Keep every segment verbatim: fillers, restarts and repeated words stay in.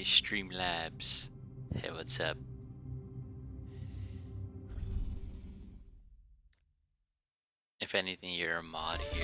Hey, Streamlabs. Hey, what's up? If anything, you're a mod here.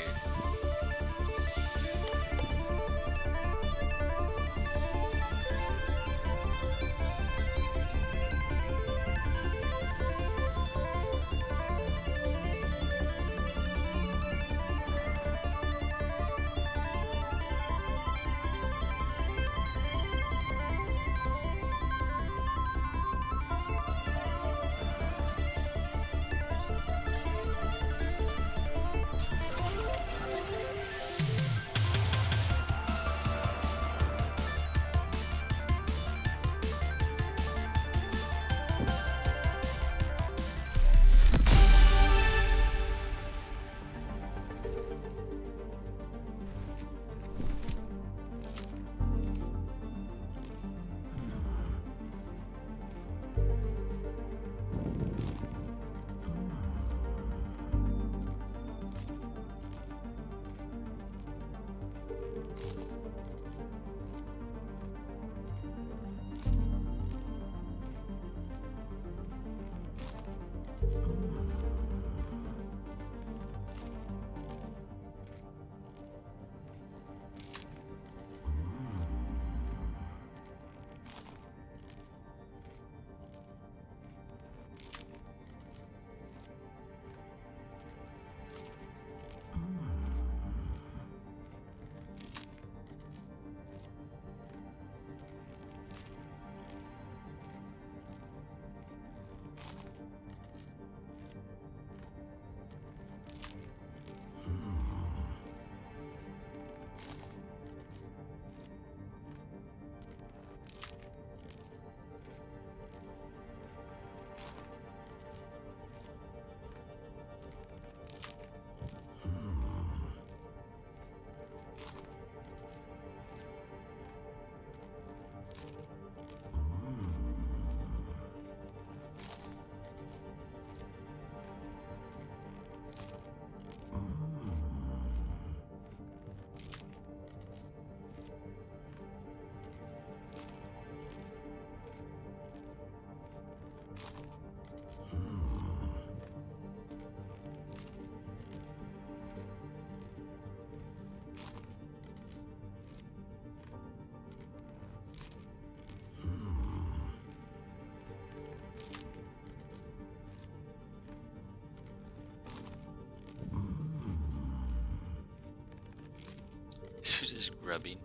Just grubbing.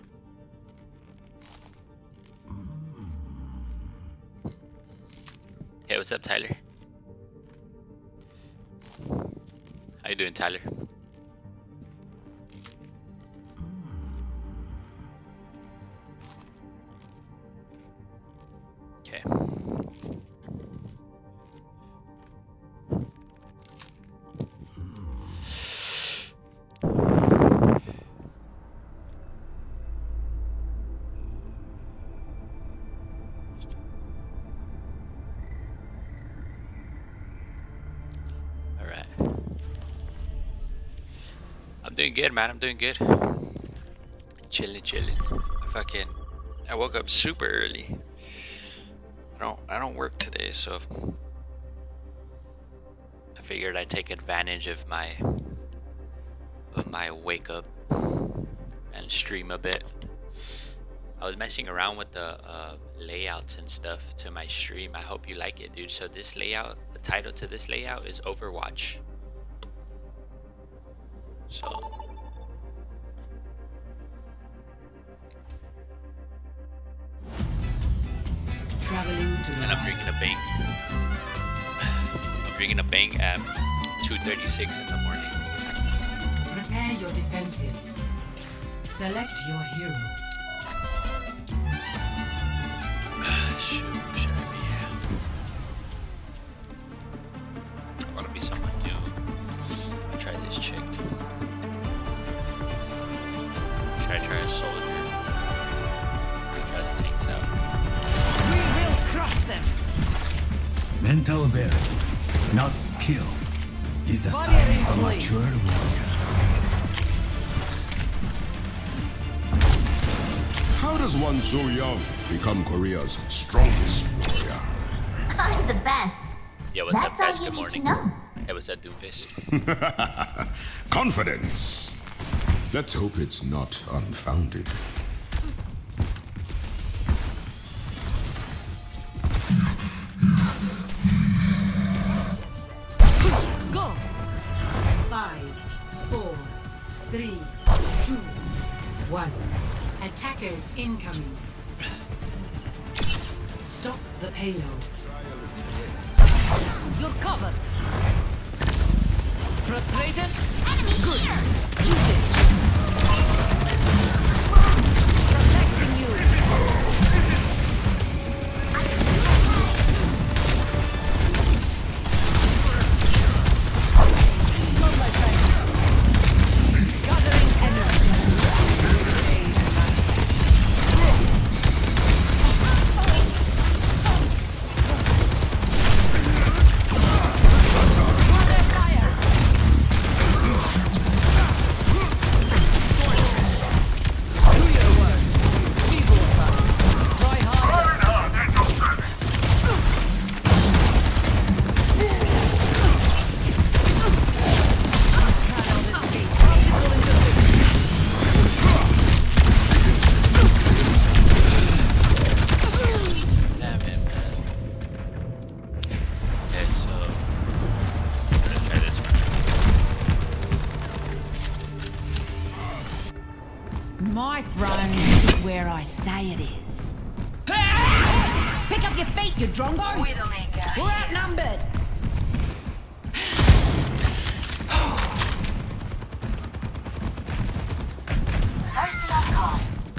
Hey, what's up, Tyler? How you doing, Tyler? Okay. I'm doing good, man. I'm doing good. Chilling, chilling. I fucking, I woke up super early. I don't, I don't work today, so I figured I'd take advantage of my, of my wake up and stream a bit. I was messing around with the uh, layouts and stuff to my stream. I hope you like it, dude. So this layout, the title to this layout is Overwatch. So traveling to and I'm drinking a bang. I'm drinking a bang at two thirty-six in the morning. Prepare your defenses. Select your hero. Shoot, who should I be? I want to be someone new. I'll try this chick. Should I try a soldier? I'll try the tanks out. We will crush them. Mental ability, not skill, is the Body sign of a place. mature warrior. How does one so young become Korea's strongest warrior? I'm the best. Yeah, what's That's up, guys? all you Good need morning. to know. Hey, what's up, Doomfist? Confidence. Let's hope it's not unfounded. Go! Five, four, three, two, one. Attackers incoming. Stop the payload. You're covered. Frustrated? Enemy here! Use it. Protecting you. Go, my friend. Gathering energy. Water fire. Do your work. Feeble fast. Try harder. Damn it, man. Okay, so I'm gonna try this one. My throne is where I say it is. Pick up your feet, you drongos! We're outnumbered! Mercy on call.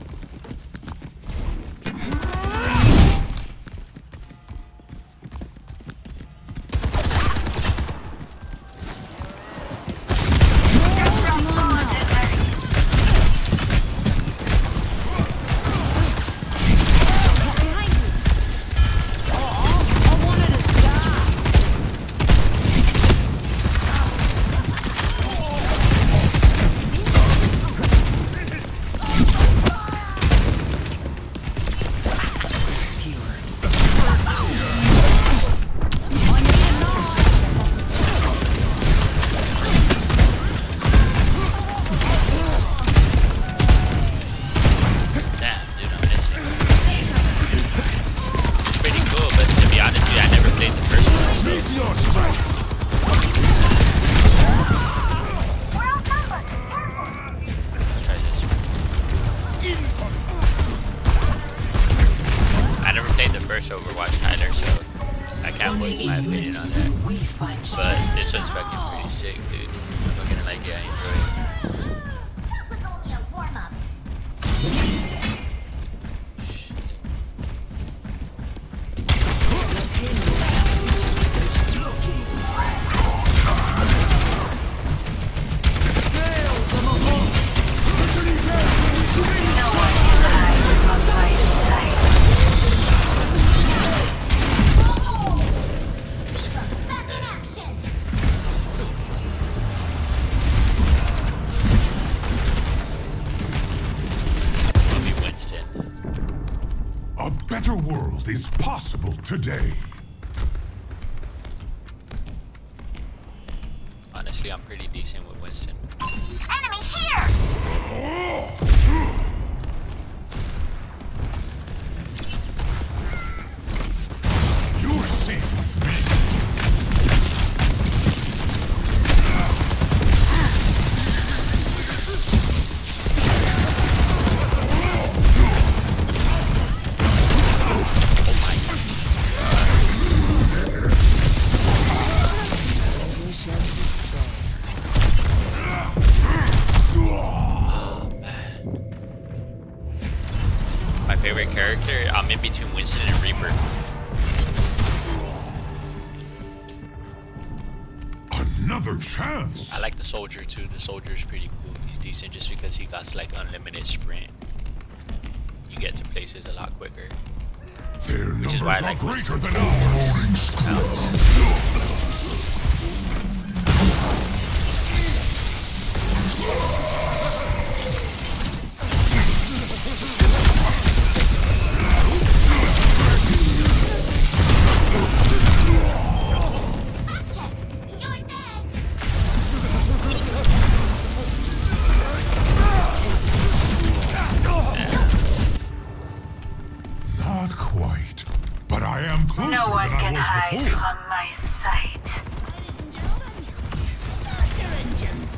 I wanted to start. Damn, dude, I'm missing. It's pretty cool, but to be honest with you, I never played the first one. So Meet your strike. We're outnumbered. let's try this one. I never played the first Overwatch either, so I can't voice my opinion on that. We fight But this one's fucking pretty sick, dude. I'm fucking like, yeah, I enjoy it. That was only a warm-up. Back in action. I'll be Winston. A better world is possible today. Honestly, I'm pretty decent with Winston. Enemy here! You're safe with me. My favorite character, I'm in between Winston and Reaper. Another chance. I like the soldier too. The soldier's pretty cool. He's decent just because he got like unlimited sprint. You get to places a lot quicker. Their Which numbers is why I are like greater Winston. than ours. as before. from my sight. Ladies and gentlemen, start your engines.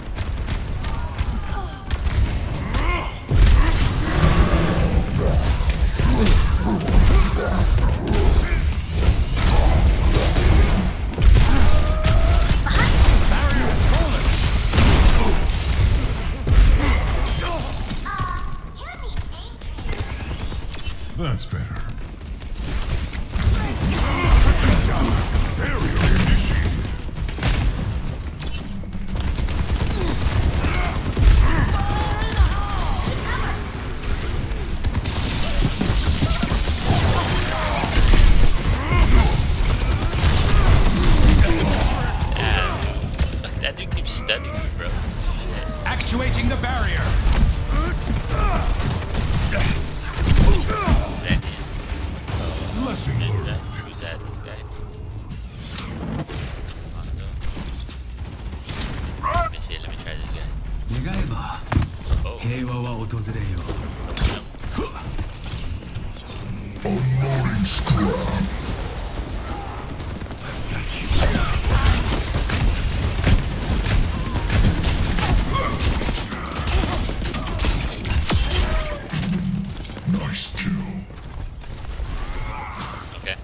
That's better. Touching down. Barrier initiated. Look, that dude keeps stunning me, bro. Actuating the barrier. Lesson Who's learned. that? Who's that? This guy? Let me see. Let me try this guy. 願えば Oh. 平和は訪れよう。 Unloading scrap. I've got you. Nice kill. Okay.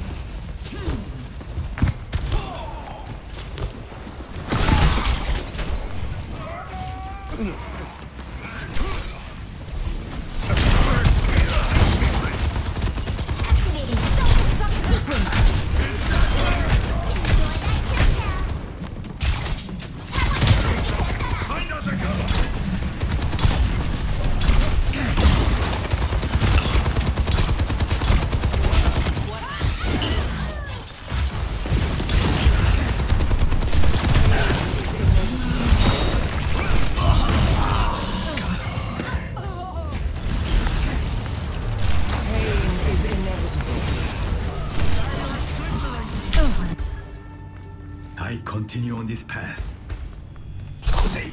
Activating self-destruct sequence. Enjoy that countdown. Mine doesn't go. I continue on this path. Say.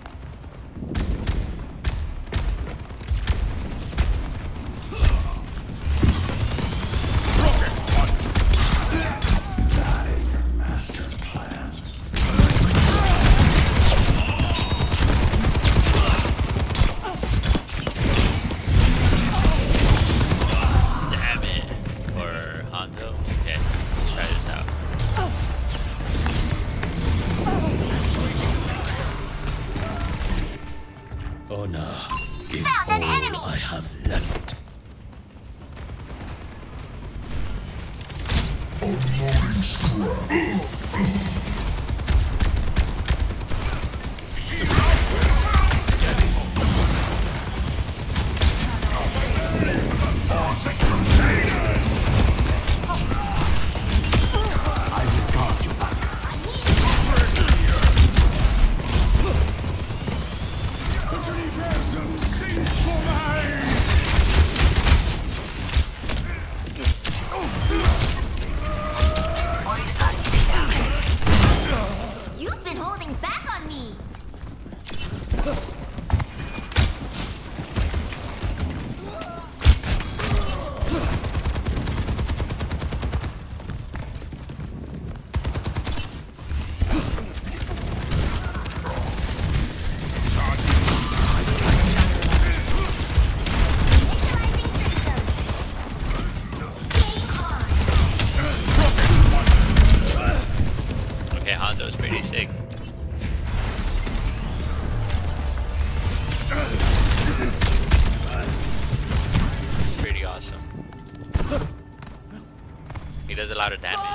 Master plan. Damn it. Or Hanzo. Okay. Let's try this out. Honor is Found an enemy. all I have left. Unloading scrap. You've been holding back on me. Okay, Hanzo's pretty sick. Pretty awesome. He does a lot of damage.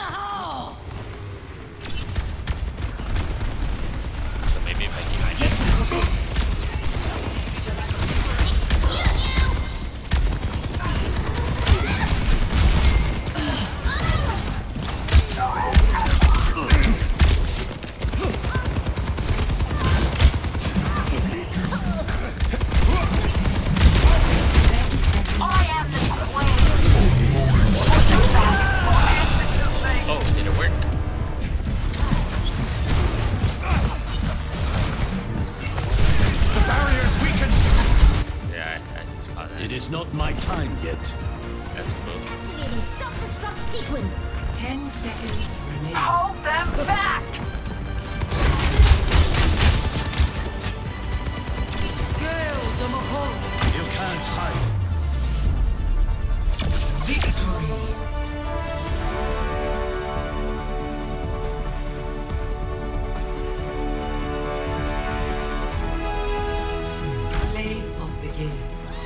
So maybe if I keep my shit. Oh, did it work? The barrier's weakened. Yeah, I, I just caught that. It is not my time yet. That's cool. Activating self-destruct sequence. Ten seconds remaining. Hold them back! You can't hide. Victory. Play of the game.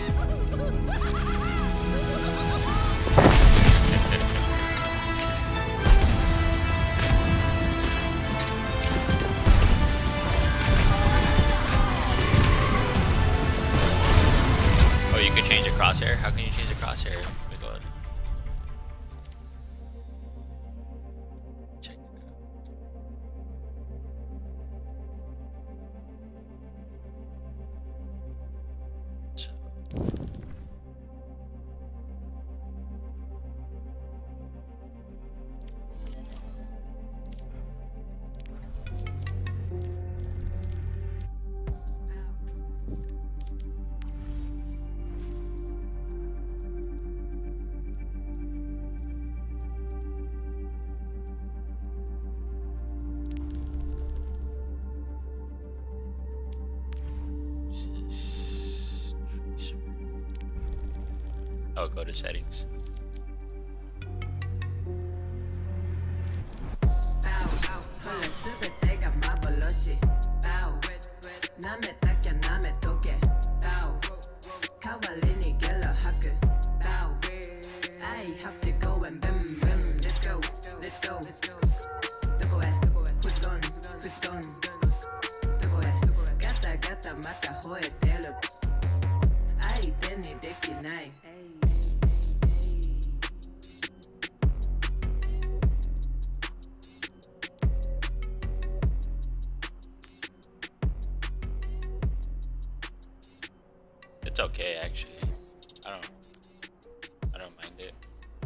Oh, you can change the crosshair? How can you change the crosshair? Oh my god. Check it out. So. Oh, go to settings. It's okay, actually. I don't, I don't mind it.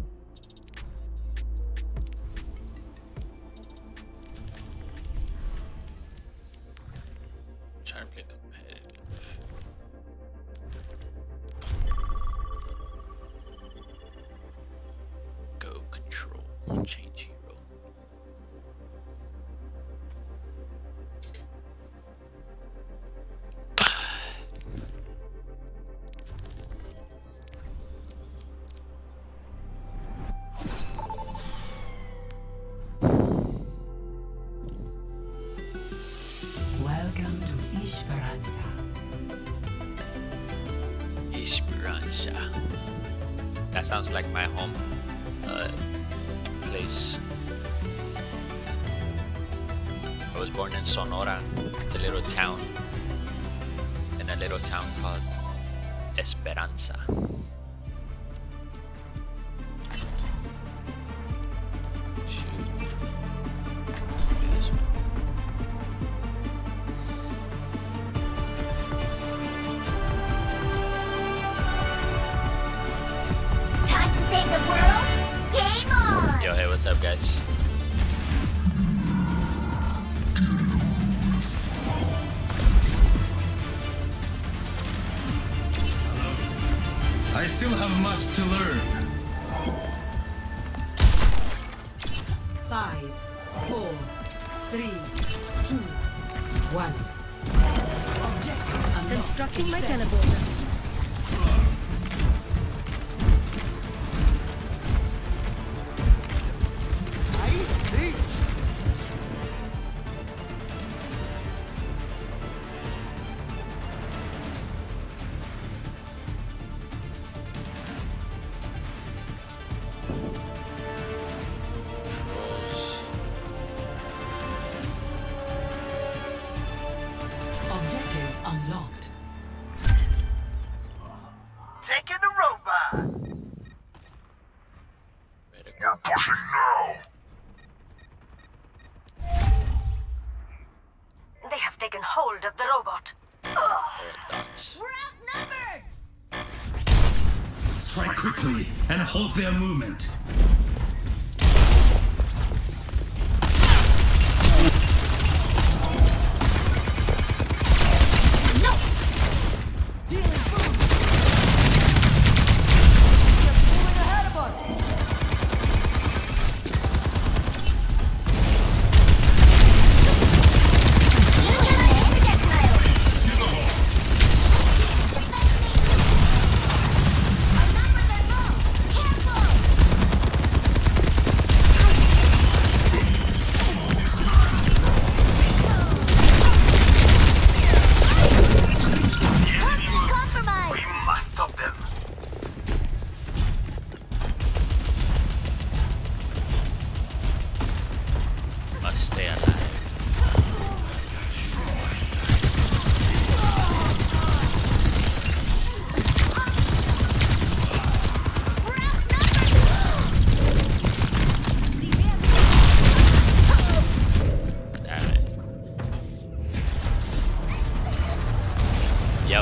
I'm trying to play competitive. Go control, change hero. Welcome to Esperanza. Esperanza. That sounds like my home uh, place. I was born in Sonora. It's a little town. In a little town called Esperanza. Shoot. Do this one. Time to save the world? Game on! Yo, hey, what's up, guys? I still have much to learn. Five, four, three, two, one. Objective unlocked. Constructing my teleporter. Objective unlocked. Taking the robot. We're pushing now. They have taken hold of the robot. Dots. We're outnumbered! Strike quickly and halt their movement. No!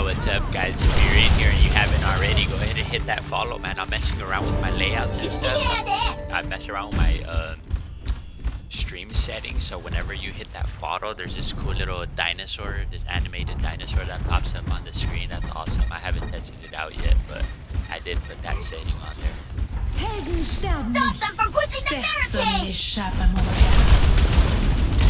what's up, guys? If you're in here and you haven't already, go ahead and hit that follow, man. I'm messing around with my layouts and stuff. I mess around with my uh, stream settings, so whenever you hit that follow, there's this cool little dinosaur, this animated dinosaur that pops up on the screen. That's awesome. I haven't tested it out yet, but I did put that setting on there. Helden sterben Stop nicht. them from pushing the Personne barricade! n'échappe à mon regard.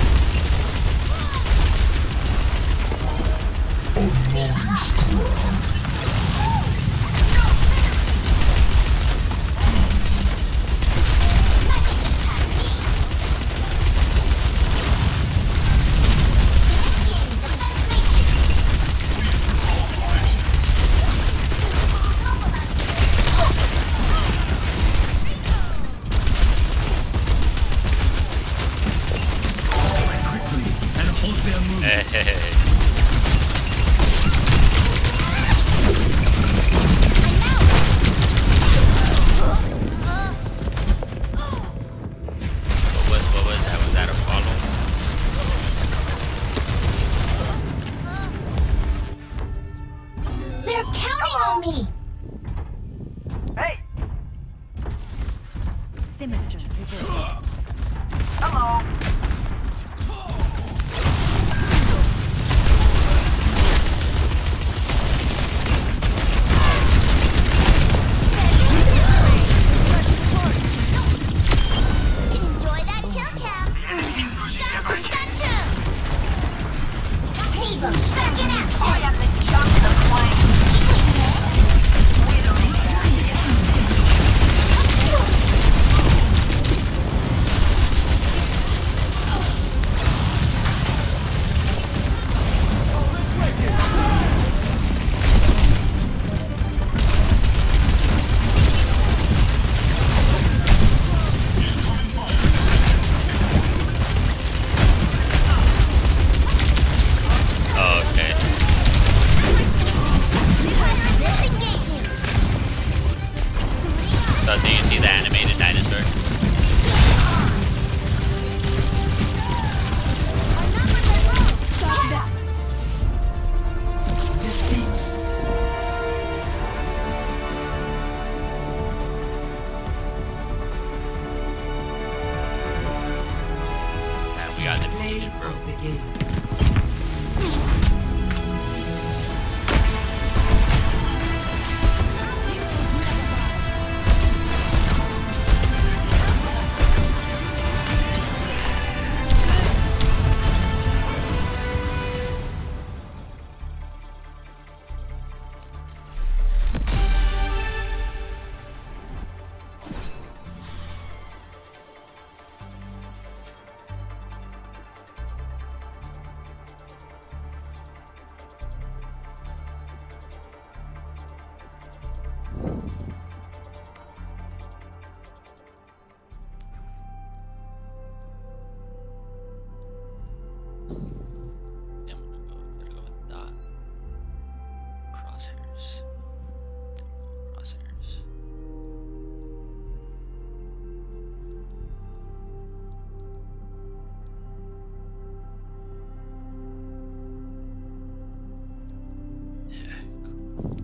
Quickly and hold their movement. What, what was that? Was that a follow? They're counting on me! Hey, Symmetry revealed. hello. Enjoy that kill cam! Gotcha, gotcha! Leave 'em back in action! I am the junk of flank. We don't need Oh, okay. Disengaging! So do you see the animated dinosaur? Stop that. And we got the Play defeated, bro. of the game. Yeah, I'm gonna go, gotta go with dot. Crosshairs. Crosshairs. Yeah, cool.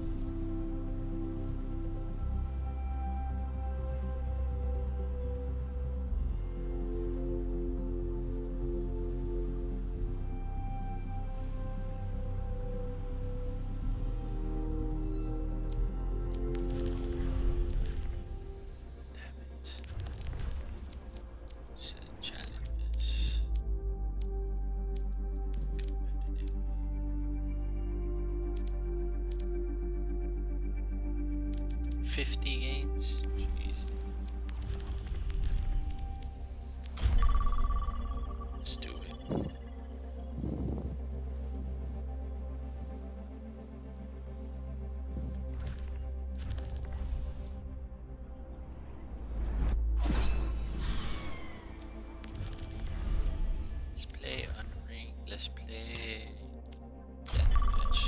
Damn it. Set challenges. Competitive. Fifty games? Jeez. Let's do it. Let's play Unring. Let's play Deathmatch.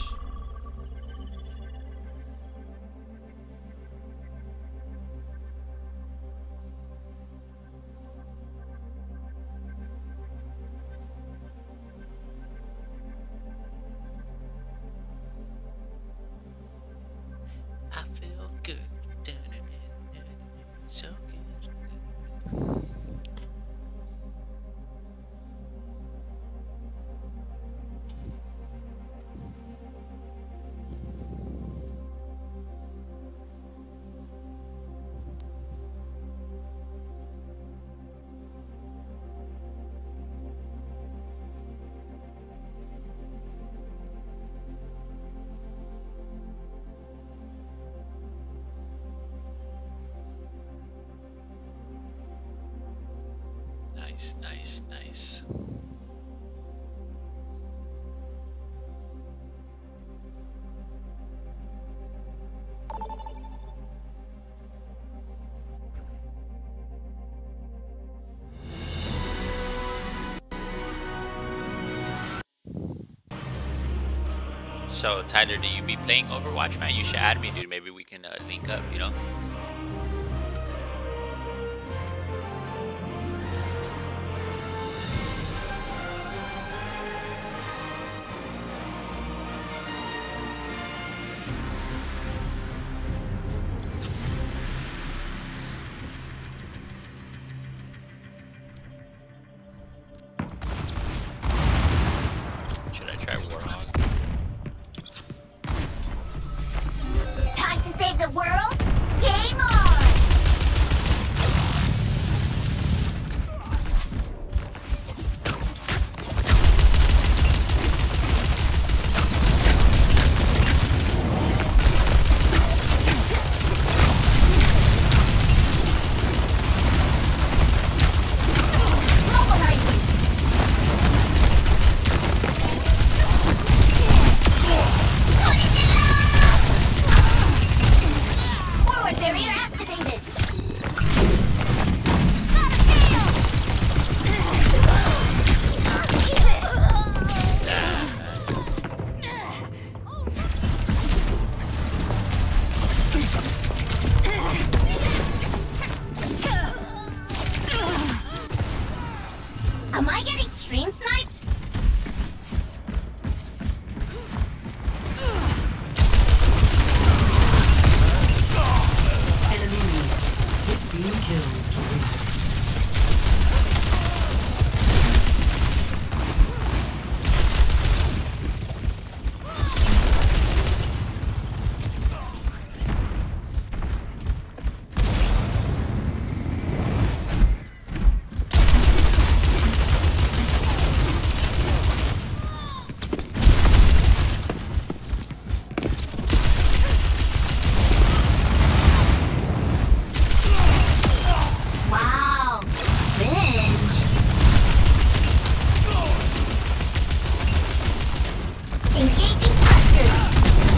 Nice, nice, nice. So Tyler, do you be playing Overwatch, man? You should add me, dude. Maybe we can uh, link up, you know? Should I try Warhawk? Time to save the world? Game on! Mobilizing! Forward barrier activated! Am I getting stream sniped? Enemy lead. fifteen kills to win. Wow! Binge! Engaging clusters!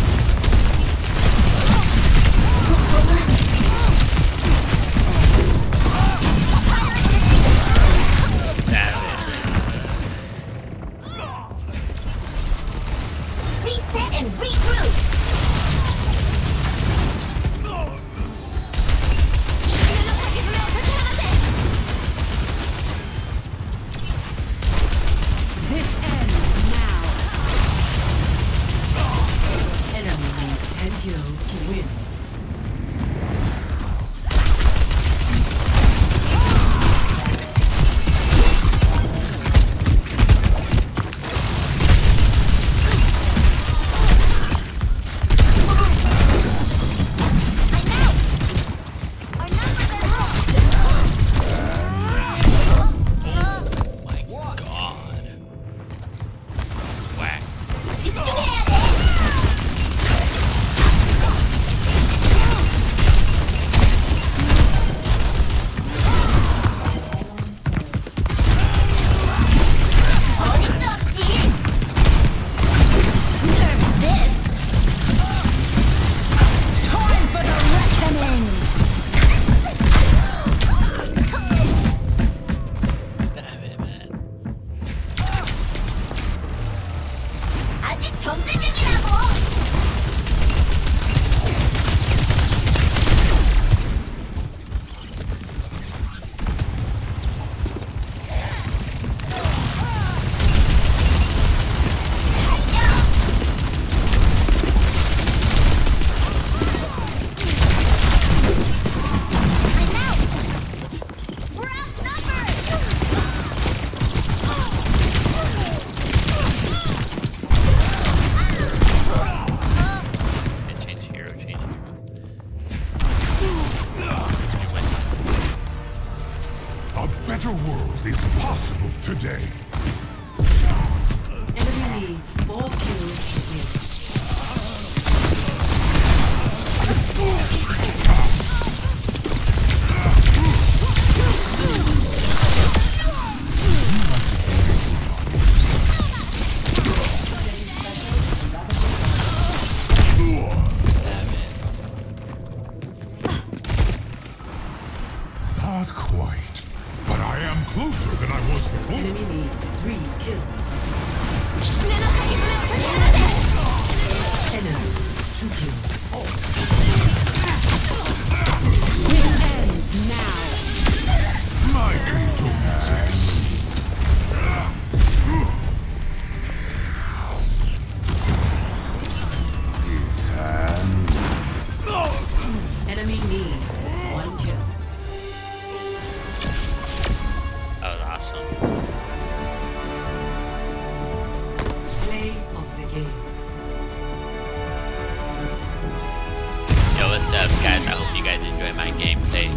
Reset and regroup! This ends now. Enemy needs ten kills to win. My God. Whack. Time for the reckoning. Damn it, man. 아직 전투 중이라고! I'm out! We're outnumbered! And change hero, change hero. You win some. A better world is possible today. Enemy needs four kills to win. Enemy needs three kills. Enemy needs two kills. It ends now. My condolences. It's hand. Enemy needs one kill. That was awesome. Play of the game. Yo, what's up, guys? I hope you guys enjoy my gameplay.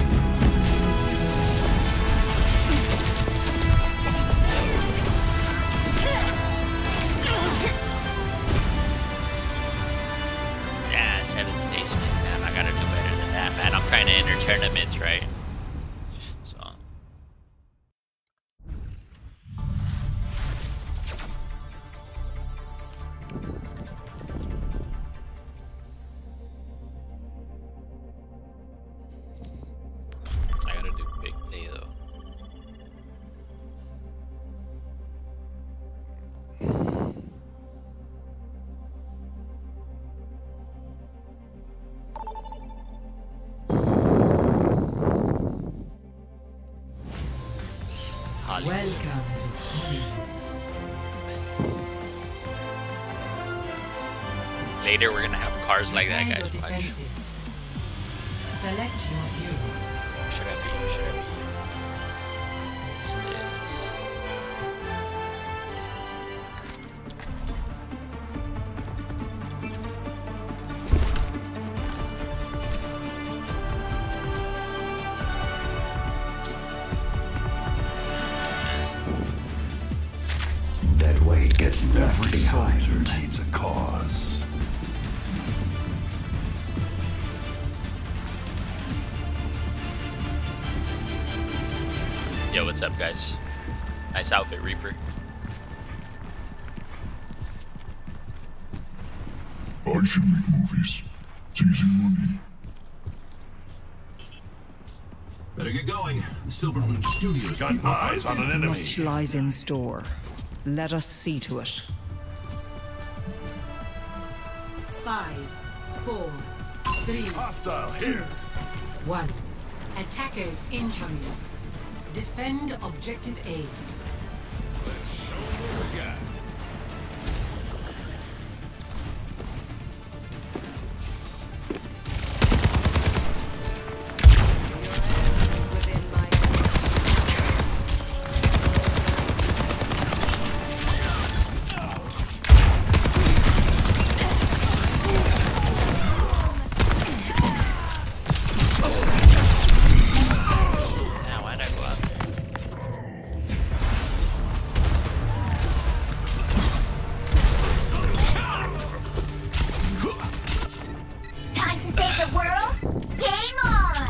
Yeah, seventh placement. Damn, I gotta do better than that, man. I'm trying to enter tournaments, right? So. I gotta do big play though. Hollywood. Welcome to Hollywood. Later we're gonna have cars like that, Prepare guys. your Watch. defenses. Select your hero. Should I be? Should I be? Yes. Dead weight gets left Every behind. Soldier needs a cause. Yo, what's up, guys? Nice outfit, Reaper. I should make movies. It's easy money. Better get going. The Silvermoon Studios Got eyes on an enemy. Much lies in store. Let us see to it. Five, four, three, Hostile here. one. Attackers incoming. Defend objective A. Now, why'd I go up there? Time to save the world? Game on!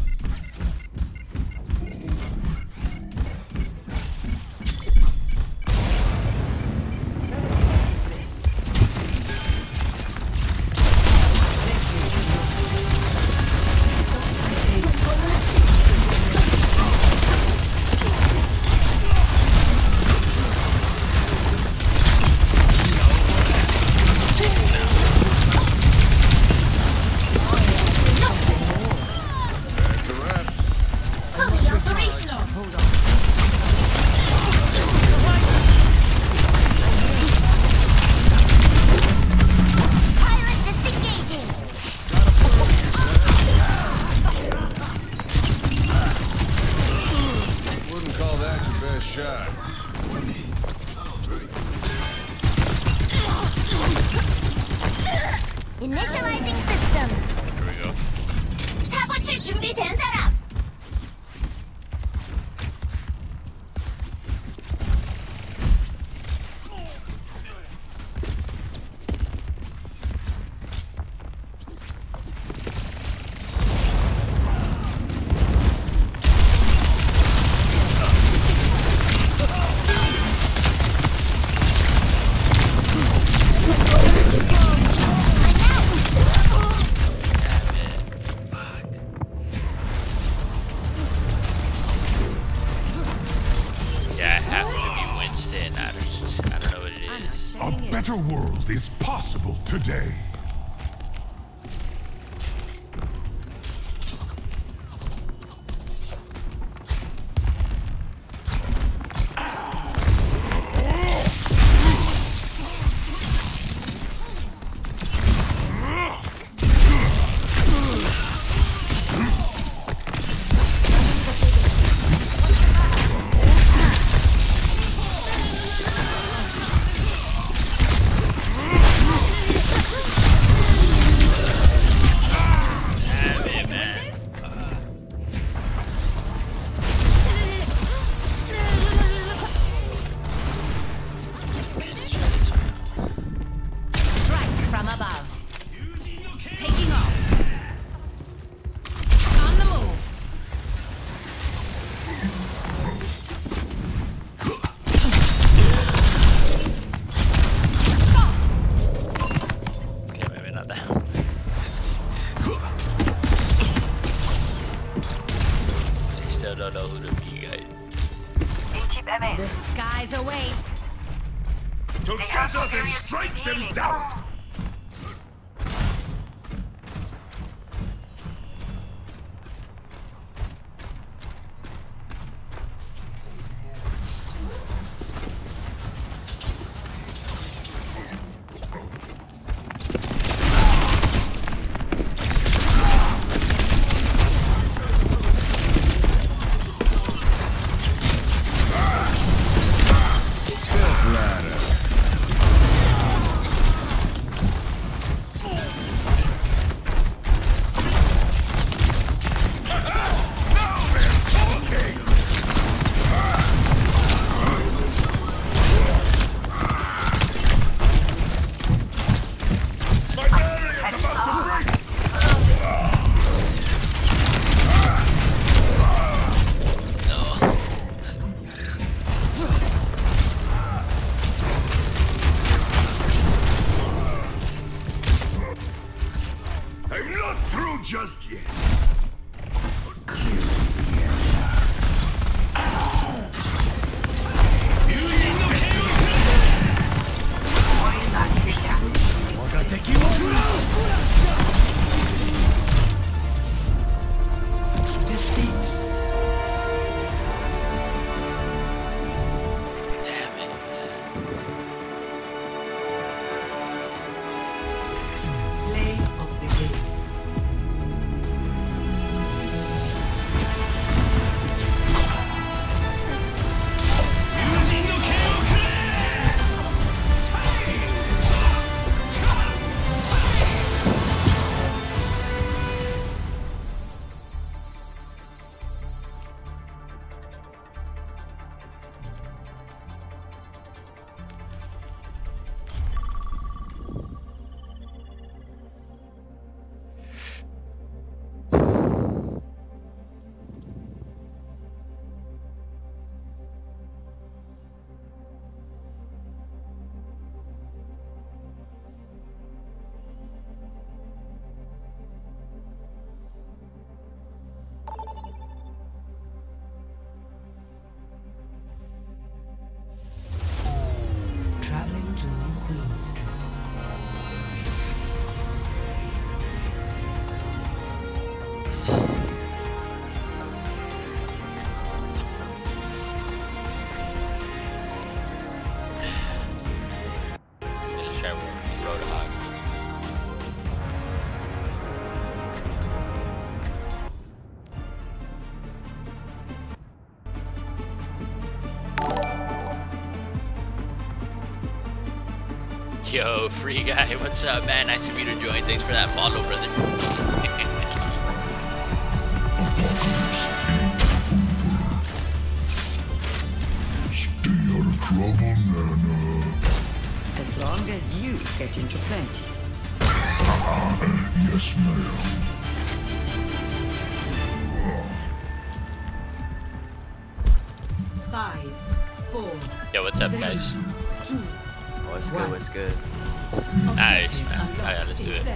Fully operational! Pilot disengaging! Wouldn't call that your best shot. Initializing systems! Here we go. 사고 칠 준비된 사람! Damn it. Fuck. impossible today. The skies await. Together then strikes him down. Just yet. Traveling to New Queen Street. Let's try Roadhog. Yo, free guy, what's up, man? Nice of you to join. Thanks for that follow, brother. Stay out of trouble, Nana. As long as you get into plenty. Yes, ma'am. Five, four. Yo, what's up, guys? Two. What's good? What's good? Nice, man. Alright, let's do it.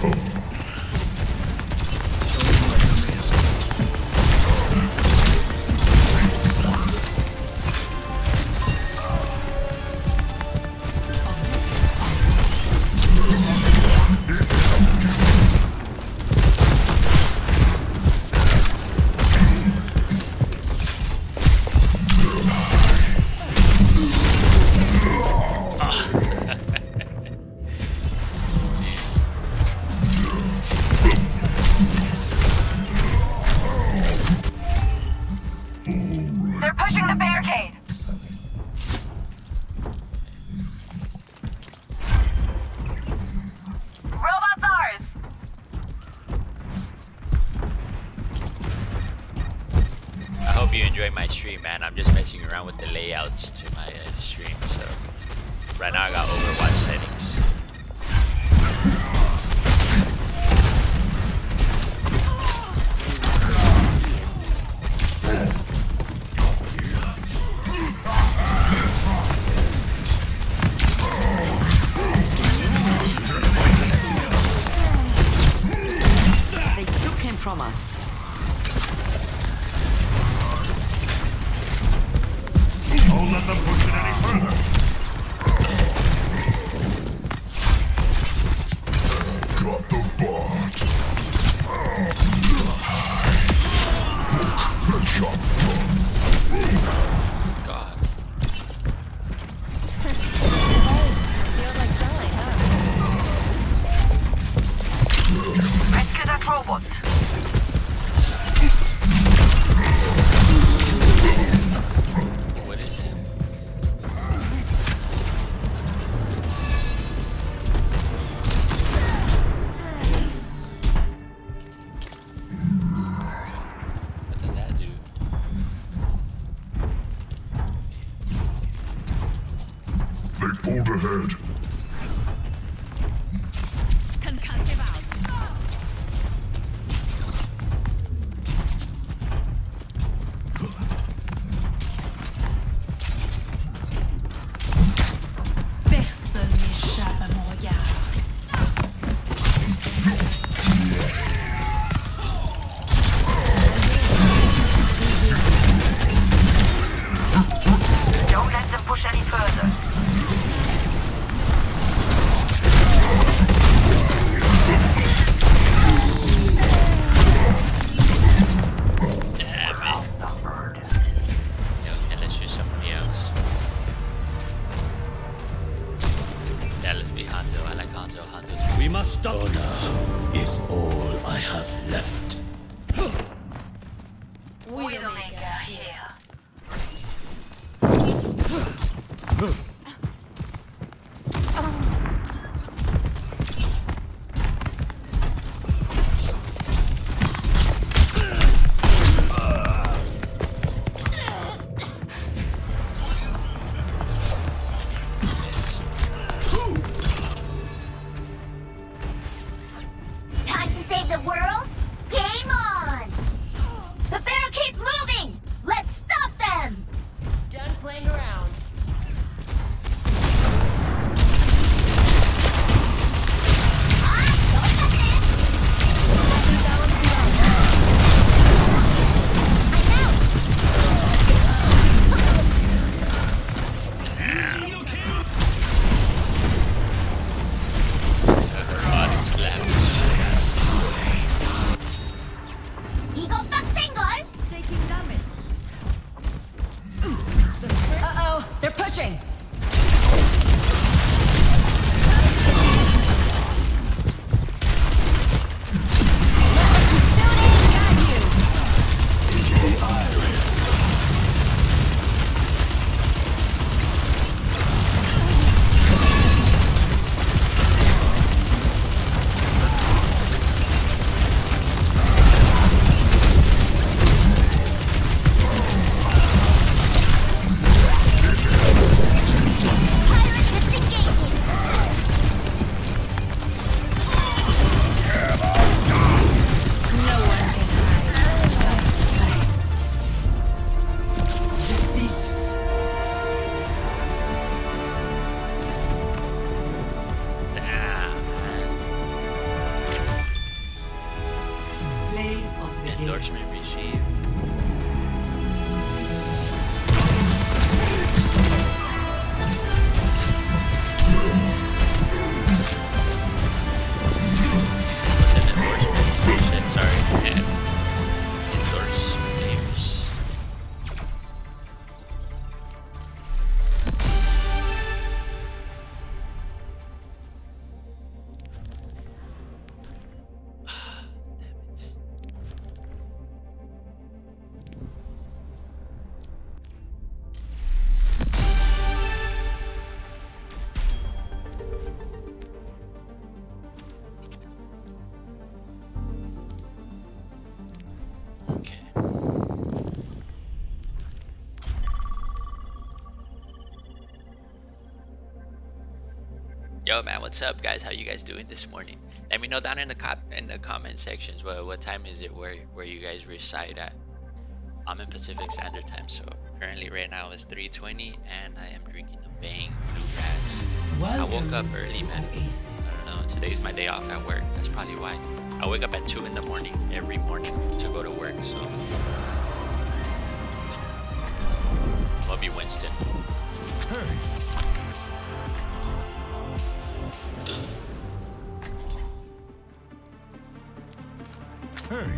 You enjoy my stream, man. I'm just messing around with the layouts to my uh, stream. So right now I got Overwatch settings. They took him from us. Don't let them push it any further. Got the bot. Headshot. God. Feels like selling, huh? Rescue that robot. Pulled ahead. Concussive out. Personne n'échappe à mon regard. Don't let them push any further. We must stop. Honor is all I have left. Widowmaker here. Time to save the world? Game on! The barricade's moving! Let's stop them! Done playing around. see. What's an endorsement? Shit, sorry. And endorse names. Okay. Yo man, what's up guys? How you guys doing this morning? Let me know down in the cop in the comment sections what what time is it where where you guys reside at. I'm in Pacific Standard Time, so currently right now it's three twenty and I am drinking a Bang Bluegrass. I woke up early, man. I don't know, today's my day off at work. That's probably why. I wake up at two in the morning every morning to go to work, so love you, Winston. Hey. Hey.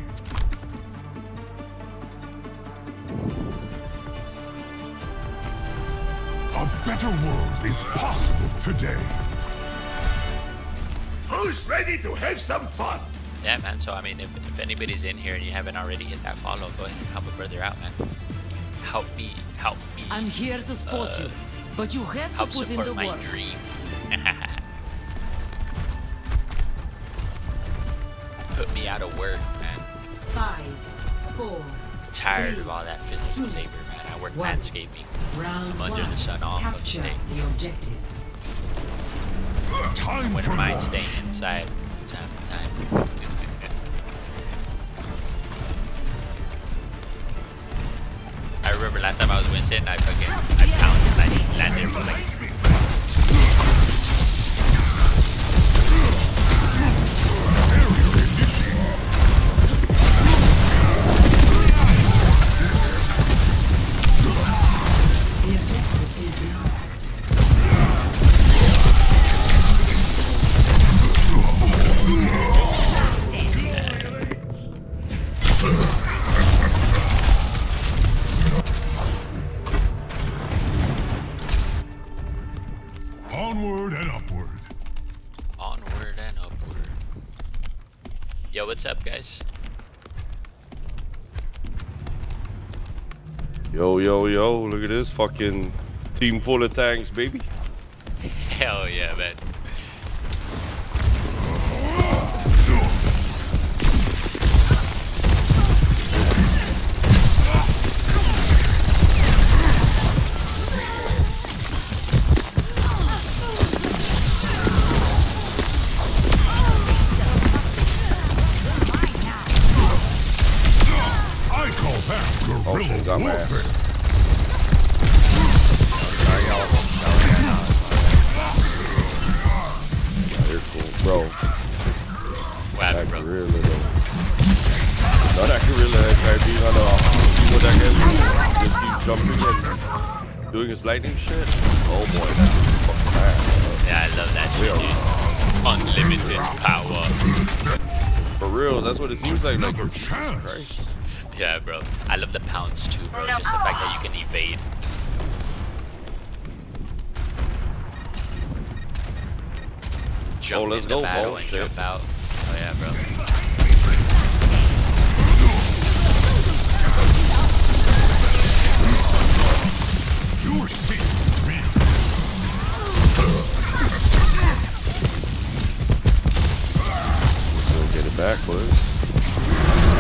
A better world is possible today. Who's ready to have some fun? Yeah, man. So I mean, if, if anybody's in here and you haven't already hit that follow, go ahead and help a brother out, man. Help me, help me. I'm here to support uh, you, but you have to help put in support the my work. dream. Put me out of work, man. Five, four. Tired three, of all that physical two, labor, man. I work one. landscaping. Round I'm under one. the sun all fucking Capture day. the objective. Time I wouldn't for mind launch. staying inside from time to time. I remember last time I was Winston, I fucking I pounced and I landed for like The objective is now. Onward and upward. onward and upward. Yo, what's up, guys? Yo, yo, yo, look at this fucking team full of tanks, baby. Hell yeah, man. I call that Oh shit, guerrilla got my ass. warfare. Yeah, you're cool, bro. What That happened, bro? gorilla, though. No, that gorilla that tried being on the you know that guy just keep jumping and doing his lightning shit. Oh boy, that's fucking bad. Yeah, I love that shit, dude. Unlimited power. For real, that's what it seems like. Like, Another Jesus chance. Christ. Yeah, bro. I love the pounce too, bro. Just the fact that you can evade. Jump Oh, let's into go, battle bro. and Shit. jump out. Oh yeah, bro. You're safe with me. We'll get it back, boys.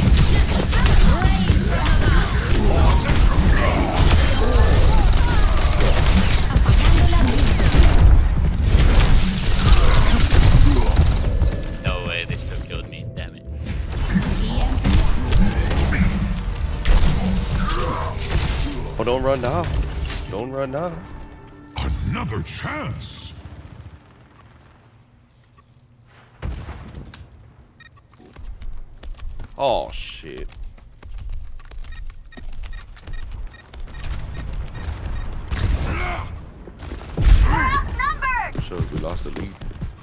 No way, they still killed me. Damn it. Oh, don't run now. Don't run now. Another chance. Oh shit. lost the lead.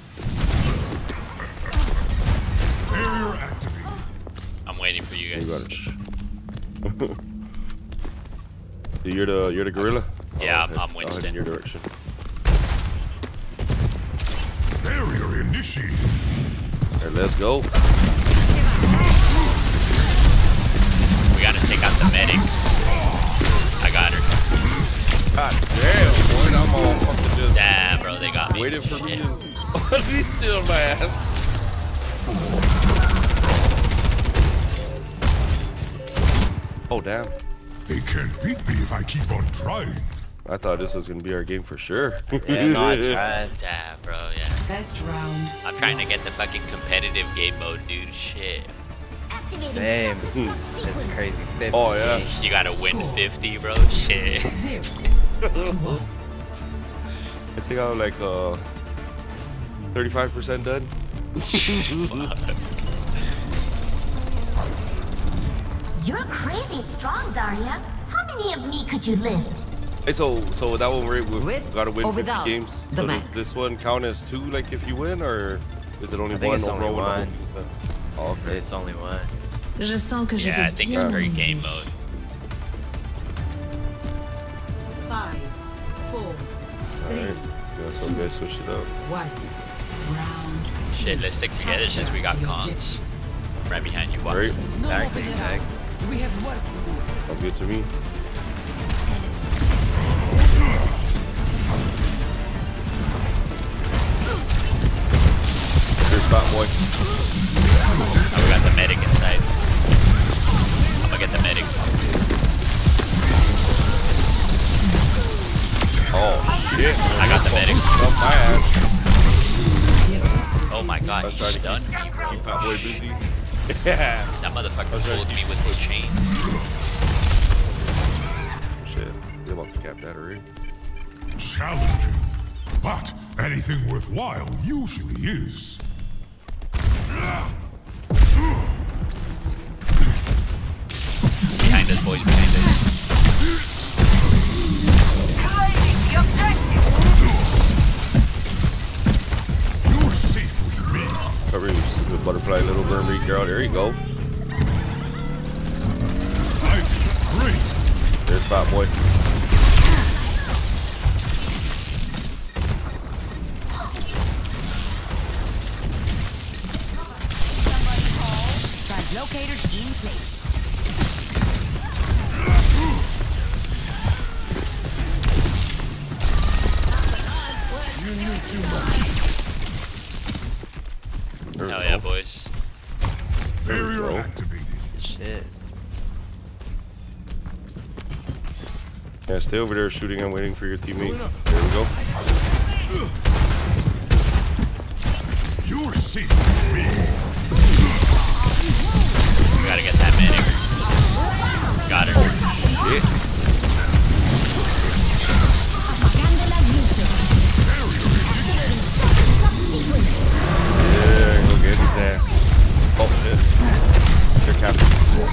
Barrier activated. I'm waiting for you guys. You got it. You're the you're the gorilla. Yeah, oh, I'm, I'm Winston. In your direction. Barrier initiated. Alright, let's go. We gotta take out the medic. I got her. God damn, boy, I'm all fucking just. Damn, bro, they got me. Waiting for Shit. me. He's still my ass. Oh damn. They can't beat me if I keep on trying. I thought this was gonna be our game for sure. Yeah, no, I tried. Damn, bro, yeah. Best round. I'm trying to get the fucking competitive game mode, dude. Shit. Same. It's crazy. fifty. Oh yeah. You gotta win fifty, bro. Shit. I think I'm like uh thirty-five percent done. You're crazy strong, Zarya. How many of me could you lift? Hey, so so that one we we gotta win or fifty without games. the So does Mac. this one count as two, like if you win, or is it only I think one it's only overall? one. Oh, okay. It's only one. Je sens que je Yeah, I vais think bien it's very m'amuser. game mode. Five, four, Alright. Yeah, so guys switch it up. one. Round. Shit, let's stick together since we got cons. I'm right behind you, Alright. Walker. Exactly, exactly. We have work to do. Sounds good to me. Here's Fat Boy. Oh, we got the medic inside. I'm gonna get the medic. Oh, shit. I got the medic. Up my ass. Oh my god, I'm he trying to stunned keep, me, bro. keep Fat Boy busy. Yeah. That motherfucker pulled me with his chain. Shit. You're about to cap that already. Challenging. But anything worthwhile usually is. Behind us, boys, behind us. You're safe with me. Cover your stupid butterfly little mermaid girl. There you go. I'm great. There's Fat Boy. Translocators in place. You knew too much. There we Hell go. yeah, boys. There we Barrier go. activated. Shit. Yeah, stay over there shooting and waiting for your teammates. There we go. You're safe with me. We gotta get that medic. Got her. Shit. Yeah, go get his ass. Oh shit. They're captain.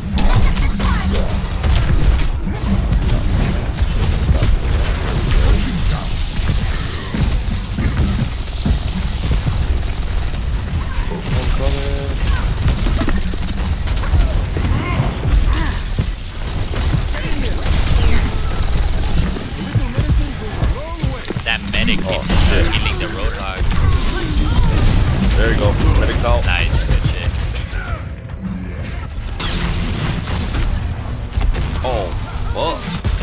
That medic keeps Oh, shit. healing the roadhog. There you go. Medic's out. Nice, good shit. Oh, fuck.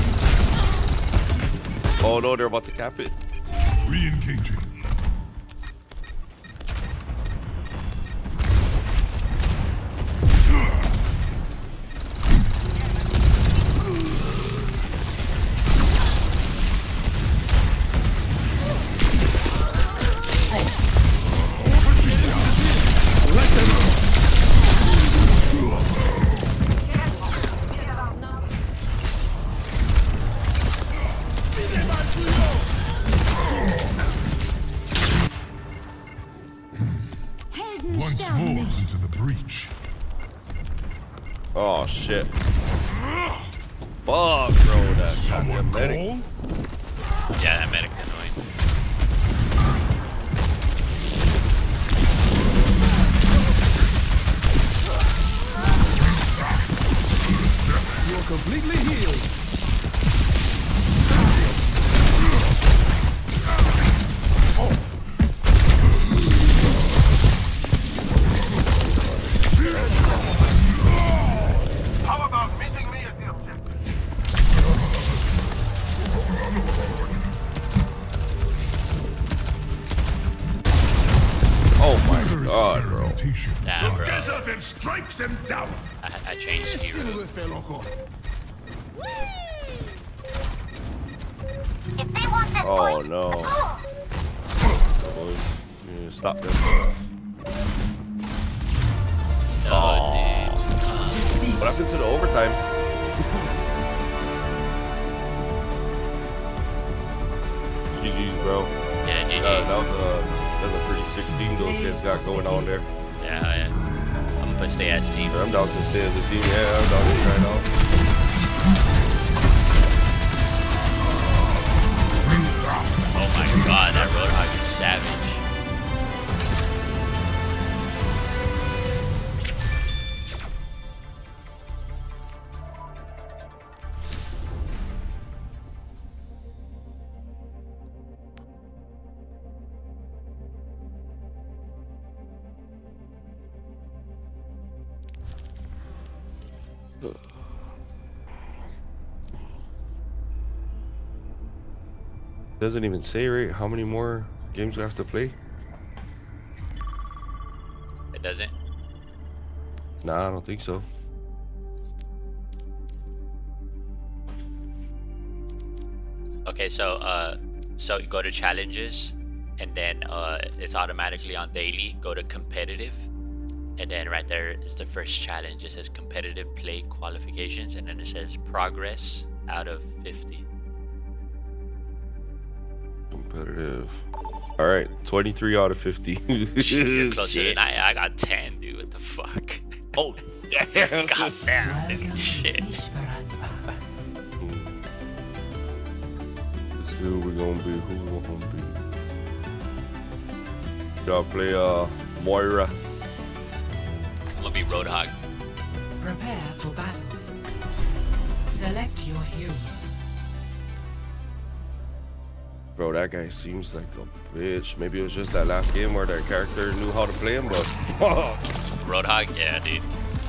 Oh no, they're about to cap it. Re-engaging. Once more into the breach. Oh shit. Fuck, bro. That Someone goddamn medic. call? Yeah, that medic's annoying. Oh my god, bro. Nah, bro. Then strikes him down. I, I changed hero. If they want this Oh point, no. oh, Yeah, stop this. Oh, dude. What happened to the overtime? G G's, bro. Yeah, G G. Uh, that was a that was a pretty sick team those guys got going on there. Yeah, yeah. I'm gonna put stay as team. I'm down to stay as a team. Yeah, I'm down to try it out. Oh my god, that Roadhog is savage. Doesn't even say, right, how many more games we have to play? It doesn't? Nah, I don't think so. Okay, so uh so you go to challenges and then uh it's automatically on daily. Go to competitive and then right there is the first challenge. It says competitive play qualifications and then it says progress out of fifty. Competitive. All right, twenty-three out of fifty. Shit, you're closer Shit. than I. I got ten, dude. What the fuck? Oh, damn. God damn, dude. Shit. Let's see who we're gonna be. Who we're gonna be. Gotta play uh Moira. I'm gonna be Roadhog. Prepare for battle. Select your hero. Bro, that guy seems like a bitch. Maybe it was just that last game where that character knew how to play him, but Roadhog, yeah, dude.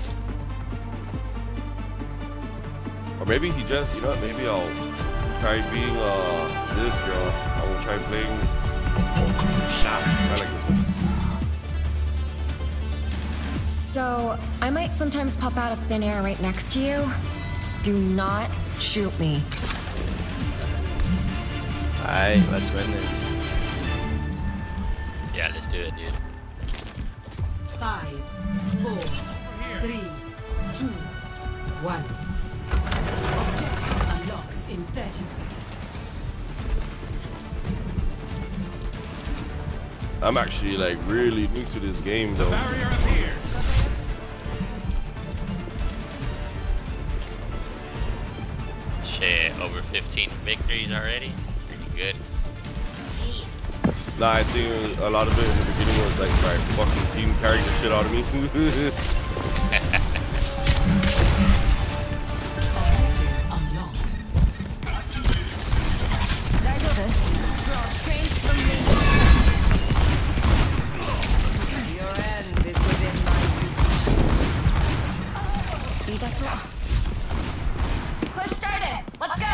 or maybe he just, you know what? Maybe I'll try being uh this girl. I will try playing. Nah, I like this one. So, I might sometimes pop out of thin air right next to you. Do not shoot me. Alright, let's win this. Yeah, let's do it, dude. Five, four, three, two, one. Objective unlocks in thirty seconds. I'm actually like really new to this game though. Shit, over fifteen victories already. Pretty good. Nah, I think a lot of it in the beginning was like my fucking team carried the shit out of me. Your end is within my reach. push started. Let's go.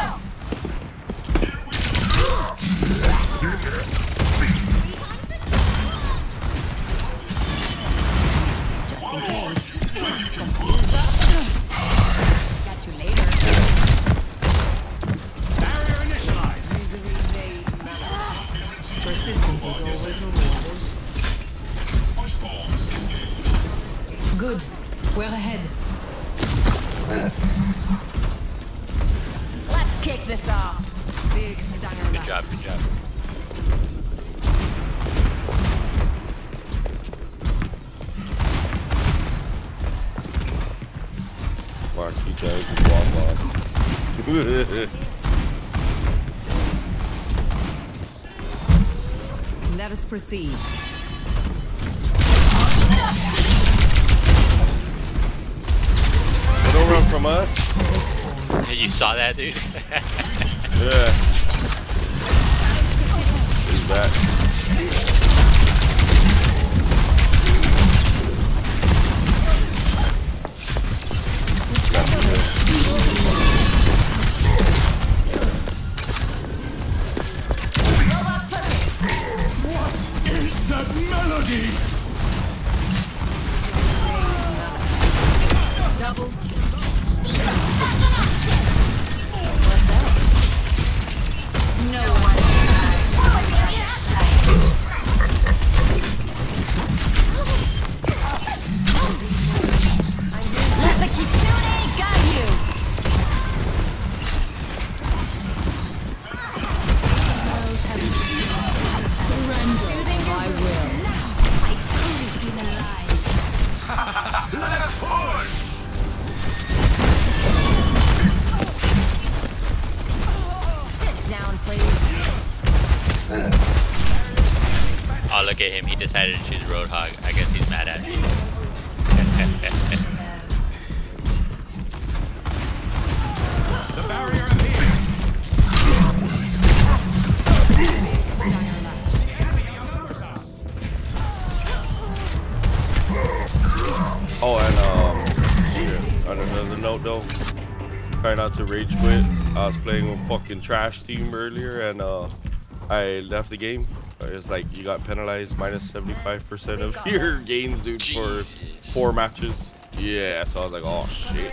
Good. We're ahead. Let's kick this off. Big stanger. Good job, good job. Mark, he does the walk off. Let us proceed. Don't run from us. You saw that, dude? Yeah. He's back. What is that melody? Let's push! Sit down, please. Oh, look at him. He decided to choose Roadhog. I guess he's mad at me. The barrier appears. Oh, and um, yeah, on another note though, try not to rage quit. I was playing with fucking trash team earlier, and uh, I left the game. It's like you got penalized minus seventy-five percent of your games, dude, Jesus. for four matches. Yeah, so I was like, oh shit.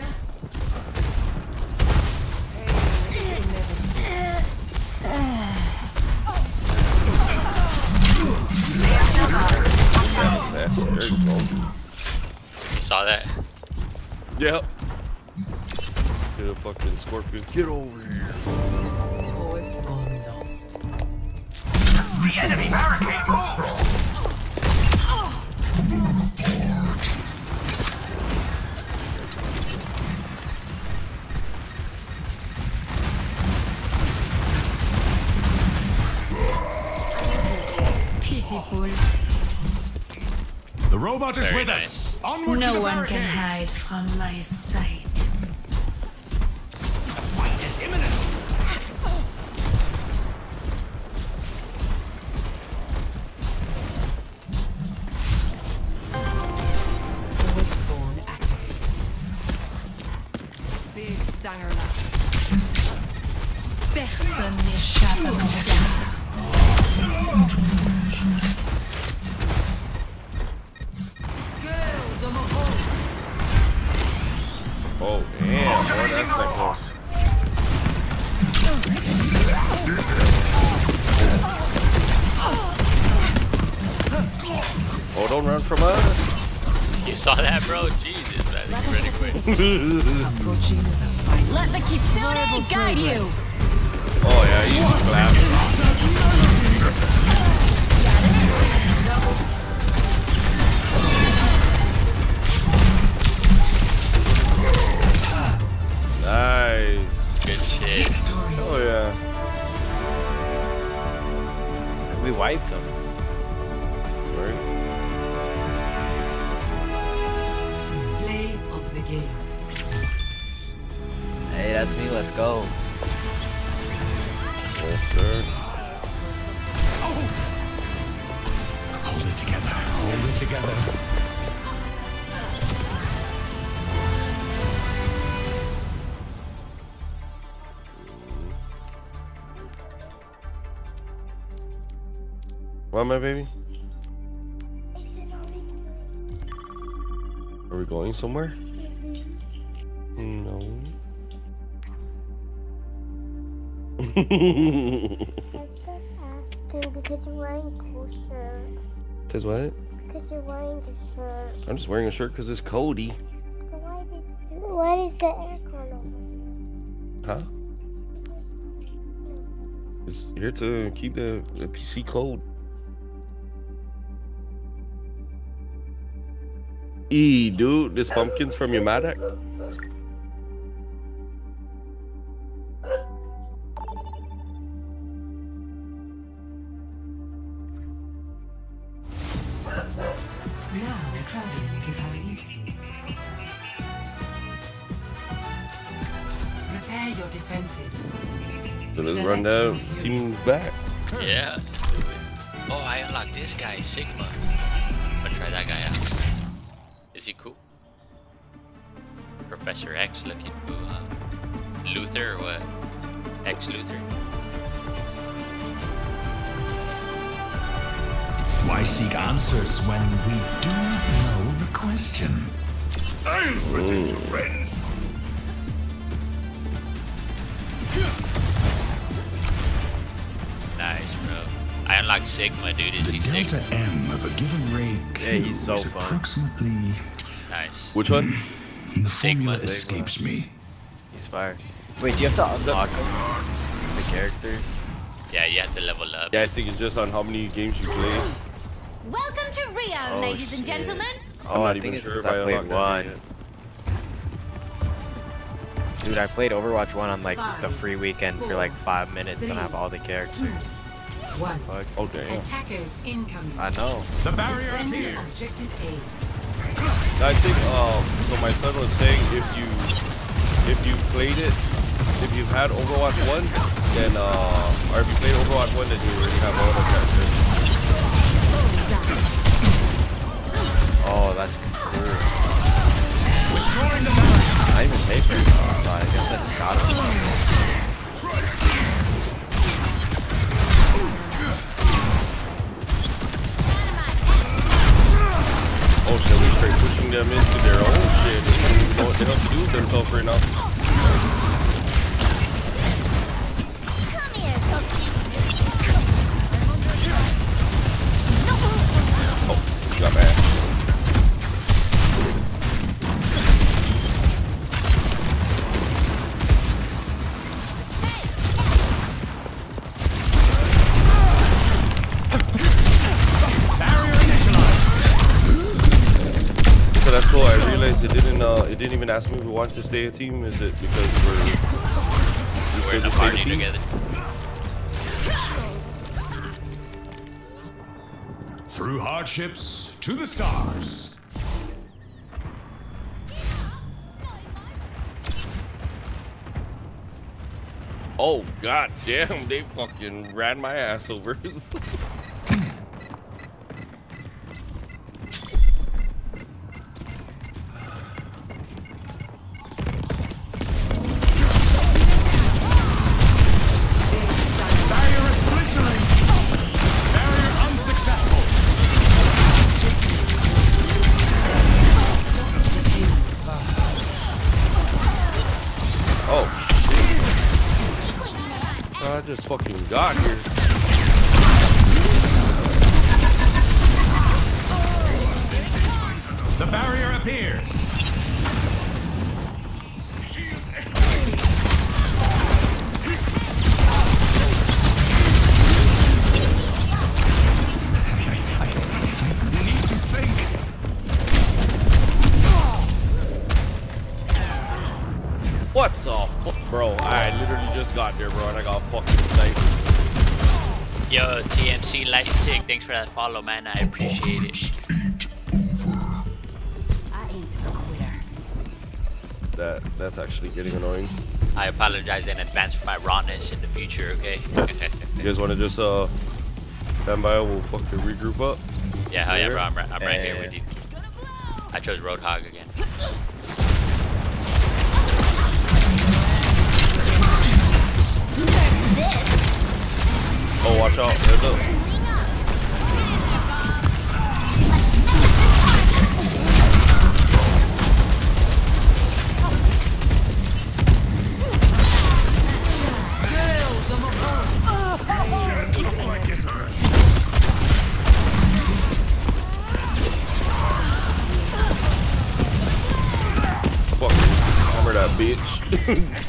That's, that's, there you go. You saw that? Yep. Get a fucking scorpion. Get over here. Oh, it's all lost. The enemy barricade moves! Pitiful. The robot is Very with nice. us. Onward to No the one barricade. can hide from my sight. Fight is imminent. Forward spawn activated. Big stanger là. Personne n'échappe à mon regard. Oh damn, boy, that's like close. Oh, don't run from us. You saw that, bro? Jesus, man. That's pretty quick. Approaching the final. Let the Kitsune guide you. Oh yeah, you can clap. Nice. Good shit. Oh yeah. We wiped them. Right. Play of the game. Hey, that's me. Let's go. Yes, sir. Hold it together. Hold it together. What, my baby? Are we going somewhere? No. Because you're wearing a cool shirt. Cause what? Because you're wearing the shirt. I'm just wearing a shirt because it's Cody. So why did you, why is the aircon over? Huh? It's here to keep the, the P C cold. E, dude, this pumpkin's from your Madak. Now traveling to Paris. Prepare your defenses. So let's run down team back. Yeah. Do it. Oh, I unlocked this guy, Sigma. I'm gonna try that guy out. Is he cool? Professor X looking cool, huh? Luther or what? X Luther? Why seek answers when we do know the question? I'll return to friends. Nice, bro. I unlocked Sigma, dude. Is The he sick? delta M of a given ray Yeah, he's so is fun. approximately. Nice. Which one? The Sigma. formula escapes me. He's fire. Wait, do you have to unlock them? The characters? Yeah, you have to level up. Yeah, I think it's just on how many games you play. Welcome to Rio, Oh, ladies and shit. gentlemen. Oh, I'm not I think even it's sure because if I I played unlocked that one. Dude, I played Overwatch one on like the free weekend for like five minutes and I have all the characters. One. Fuck. Oh damn. Attackers incoming. I know. The barrier Defend appears. objective A. I think um so my son was saying if you if you played it, if you've had Overwatch one, then uh or if you played Overwatch one, then you already have all the characters. Oh, that's cool. I didn't even pay for it, so I guess I just got it. Oh shit, we straight pushing them into their own shit. They don't even know what the hell to do with themselves right now. Come here, Cookie. Oh, got bad. So that's cool. I realized it didn't. Uh, it didn't even ask me if we wanted to stay a team. Is it because we're We're in a party together. Through hardships to the stars. Oh god damn! They fucking ran my ass over. Barrier is splintering. Barrier unsuccessful. Oh. I just fucking got here. The barrier appears. You need to think. What the fuck, bro? I literally just got there, bro, and I got fucking sniped. Yo, T M C Light Tick, thanks for that follow, man. I appreciate it. I ain't a quitter. That that's actually getting annoying. I apologize in advance for my rawness in the future, okay? You guys want to just uh stand by? We'll fucking regroup up. Yeah, hell yeah, bro. I'm right, I'm right Yeah, here yeah, with you. I chose Roadhog again. Oh, watch out! Heads up. Fucking hammer that bitch.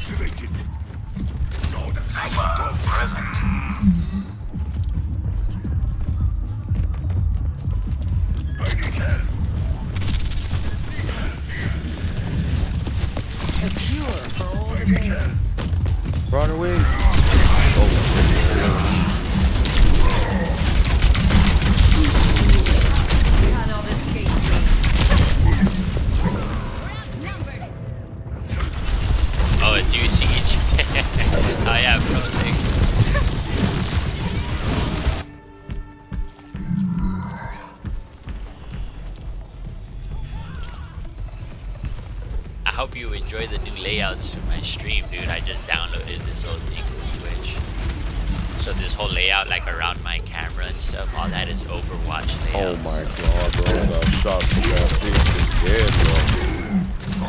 Run away. Cannot escape me. Oh, it's you, Siege. Oh yeah, bro, thanks. I hope you enjoy the new layouts of my stream, dude. I just downloaded this whole thing from Twitch. So this whole layout, like around my camera and stuff, all that is Overwatch layouts. Oh my god, bro. I got shot from that thing. Dead, bro.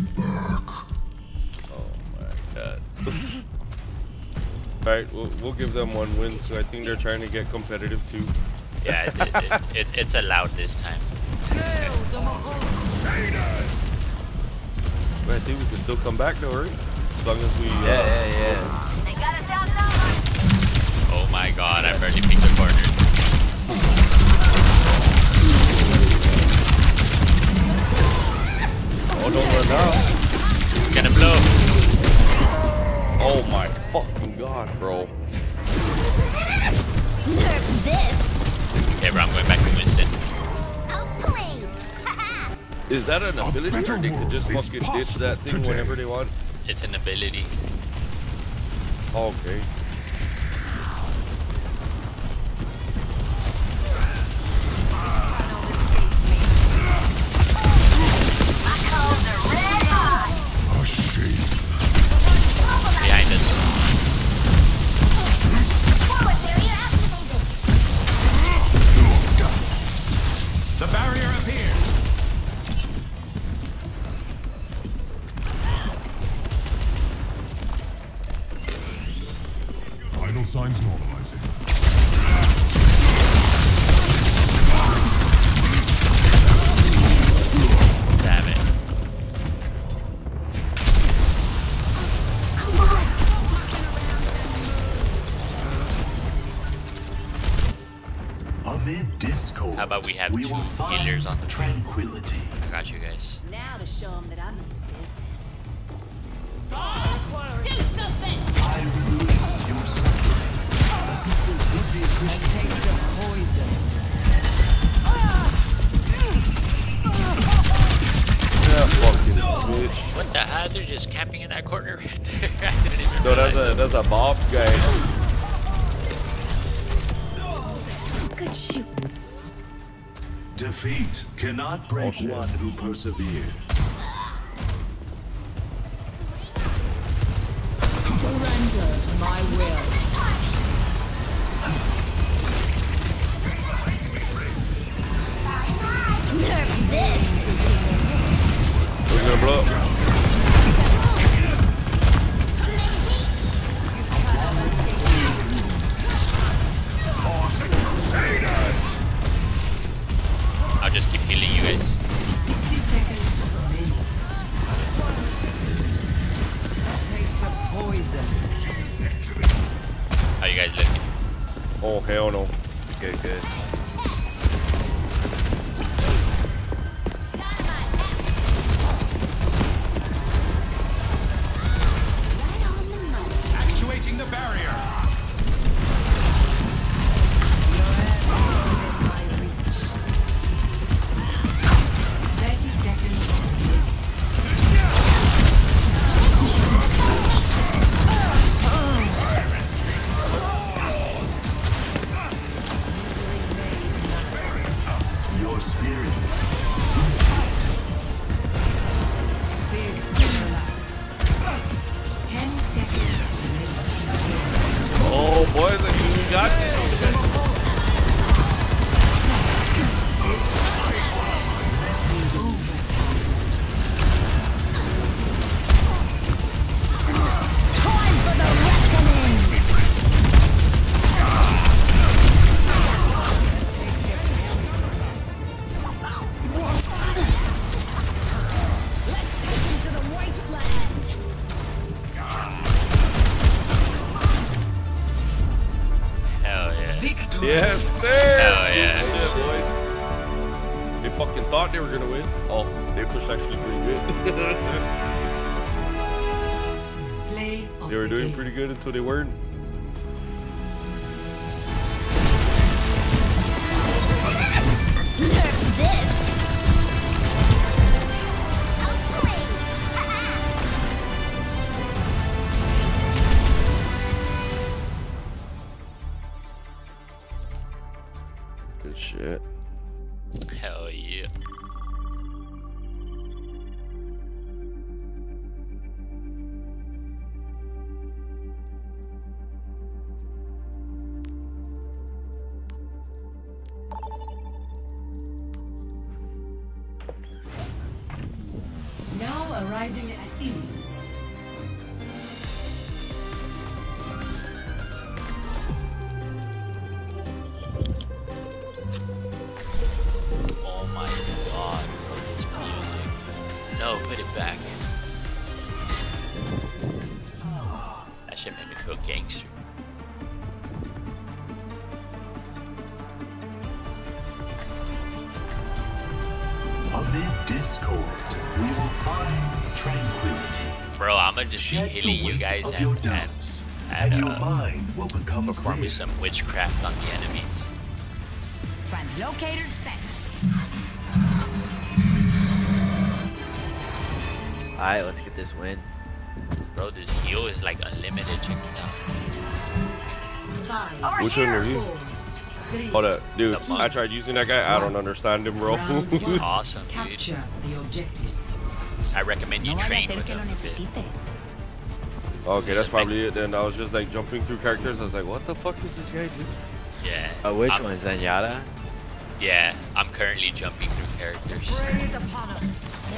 Oh my god. Alright, we'll, we'll give them one win, so I think they're trying to get competitive too. Yeah, it, it, it, it's, it's allowed this time. But I think we can still come back though, right? As long as we... Yeah, uh, yeah, yeah. They got us outnumbered. Oh my god, I barely picked the corner. Oh, don't run now. It's gonna blow. Oh my fucking god, bro. Nerf this. Okay, bro, I'm going back to Winston. Outplayed. Is that an ability or they can just fucking ditch that thing today. whenever they want? It's an ability. Oh, okay. A shame. Behind us. Forward barrier activated. The barrier appears. Vital signs normalizing. Damn it. Amid discord, How about we have we two will find healers on the team? tranquility. I got you guys. Now to show them that I'm in business. Do something! I release your suffering. Assistance would be appreciated. Taste of poison. Yeah, fucking bitch. What the hell? They're just camping in that corner right there. I didn't even No, that's realize. a that's a Bob guy. Good shoot. Defeat cannot break shit. one who perseveres. Surrender to my will. Nerf this. We're gonna blow up. I'll just keep healing you guys. sixty seconds remaining. Taste of poison. How you guys looking? Oh hell no. Good, good. Actuating the barrier. thirty seconds. Your spirits. Big stimuli. ten seconds. Oh boys, I think we got this. Time for the reckoning. Let's take them to the wasteland. Hell yeah. Yes, sir. Hell yeah. Shit, boys. They fucking thought they were gonna win. Oh, they pushed actually pretty good. Play of They were the doing game. pretty good until they weren't. Nerf this. Outplayed. Good shit. Hell yeah. Standing at ease. Oh my god, bro, this music. No, put it back. That shit made me feel gangster. Amid discord, we will find tranquility. Bro, I'ma just be hitting you guys and, your and, doubts, and, and uh, your mind will become performing clear. some witchcraft on the enemies. Translocator set. Alright, let's get this win. Bro, this heal is like unlimited. Check it out. Five, Which one are you? three, Hold up, dude. The monk. I tried using that guy. I don't understand him, bro. He's awesome, dude. capture the objective. I recommend you No vaya a train ser with que him. lo a bit. necesite. Okay, that's probably it then. I was just like jumping through characters. I was like, what the fuck is this guy doing? Yeah. Oh, which I'm, one? Zenyatta? Yeah, I'm currently jumping through characters. Praise upon us.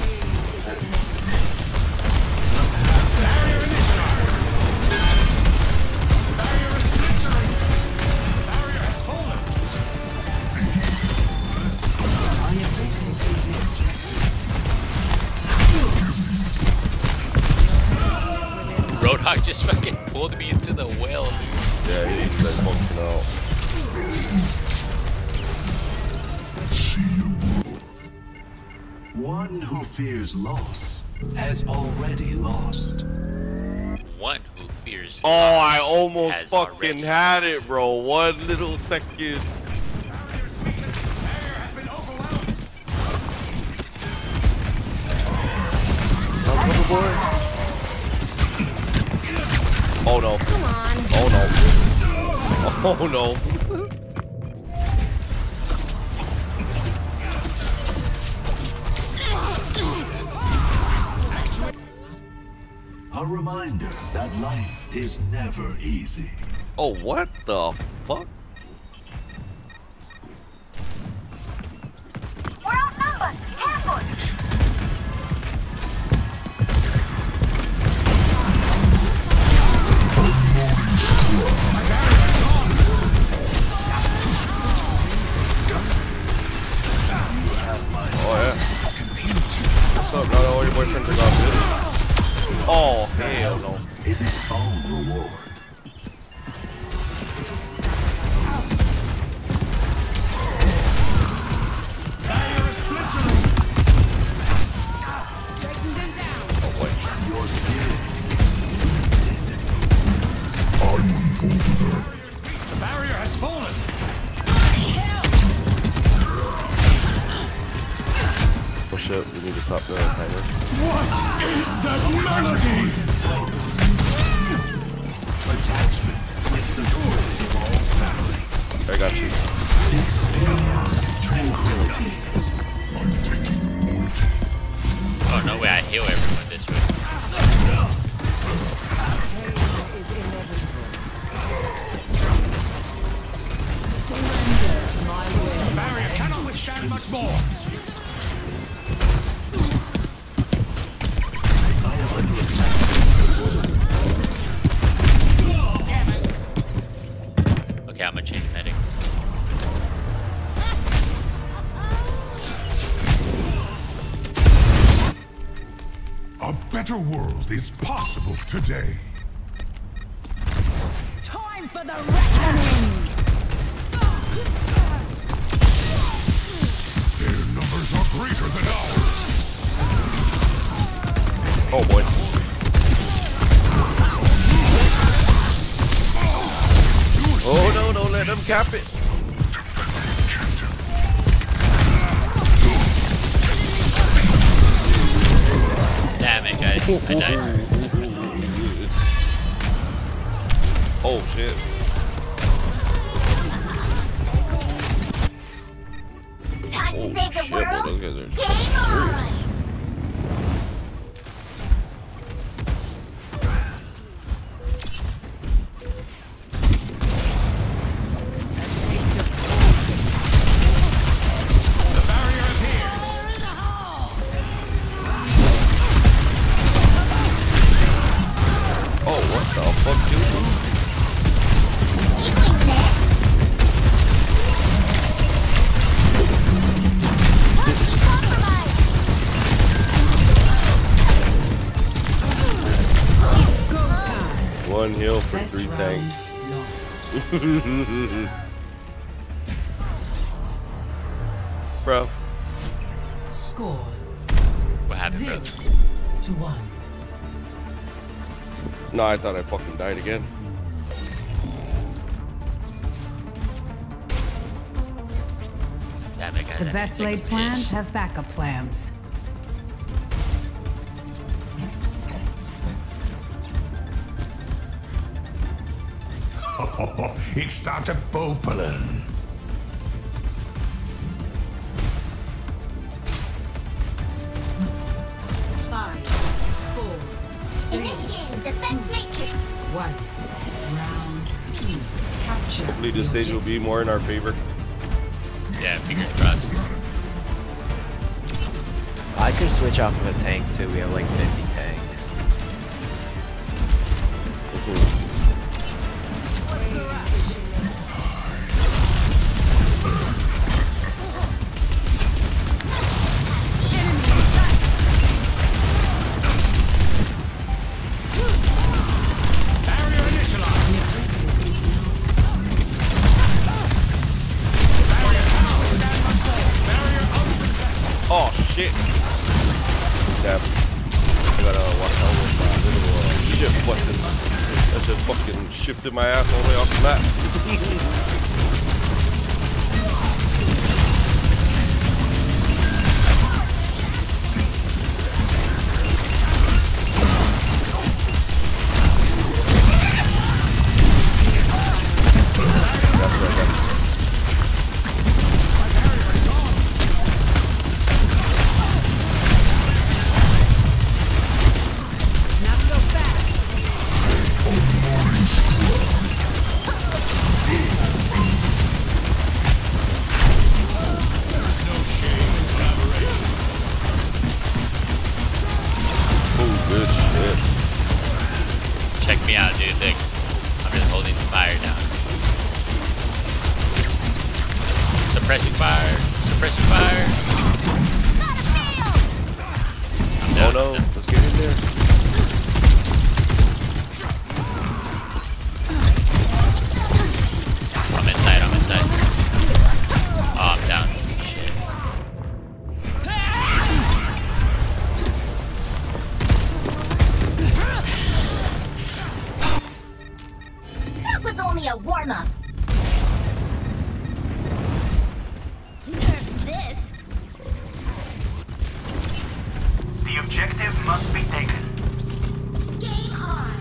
Roadhog just fucking pulled me into the well, dude. Yeah, he's like fucking out. One who fears loss has already lost. One who fears Oh, I loss almost has fucking already had it, bro. One little second. Oh no. Come on. Oh no. Oh no. A reminder that life is never easy. Oh, what the fuck? We're outnumbered. Ambush. Oh yeah. What's up, brother? All your boyfriends are gone, dude. Oh, hell no. Is its own reward. Oh boy. Your spirits. The barrier has fallen. Oh shit, we need to stop the timer. What is that melody? Attachment is the source of all suffering. I got you. Experience tranquility. Oh no way, I heal everyone this way. The barrier cannot withstand much more. Okay, I'm gonna change medic. A better world is possible today. Time for the reckoning! Their numbers are greater than ours. Oh boy. Oh no, don't let them cap it. Damn it, guys. I died. Oh shit. Time to Oh save the shit, boy, world. those guys are Game on. The barrier appears. One heal for Best three round tanks. lost. Bro. Score. What happened, Zero bro? to one. No, I thought I fucking died again. Damn it, guys. The I best need to take laid a plans piss. have backup plans. Ik sta te popelen. Five, four, Initiating defense matrix. one. Round two. Capture. Hopefully this stage will be more in our favor. Yeah, fingers crossed. I could switch off of a tank too. We have like fifty tanks. Barrier initialized. Barrier cannot withstand much more. Barrier unprotected. Oh shit! Damn. I gotta watch out with my little uh, shit fucking. That just fucking shifted my ass all the way off the map. That's right, that's Not so fast. oh, good shit. Check me out, dude. Like, I'm just holding the fire down. Suppressing fire. Suppressing fire. I'm Oh down, no, I'm down. let's get in there. I'm inside. I'm inside. Oh, I'm down. Shit. That was only a warm-up. This. The objective must be taken. Game on.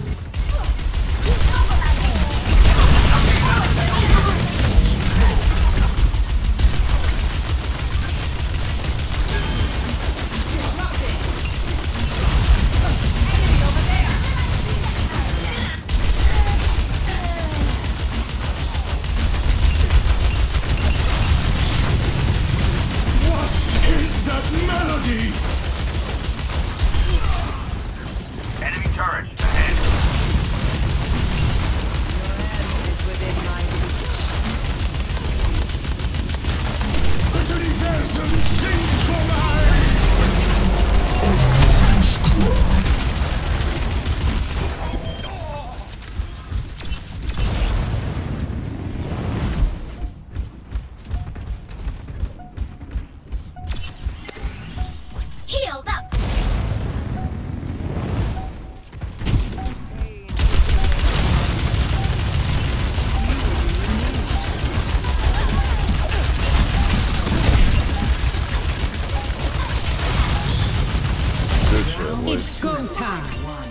What is that melody? Enemy turret ahead. Utilização singular. Healed up. Good shit, boys. It's go time.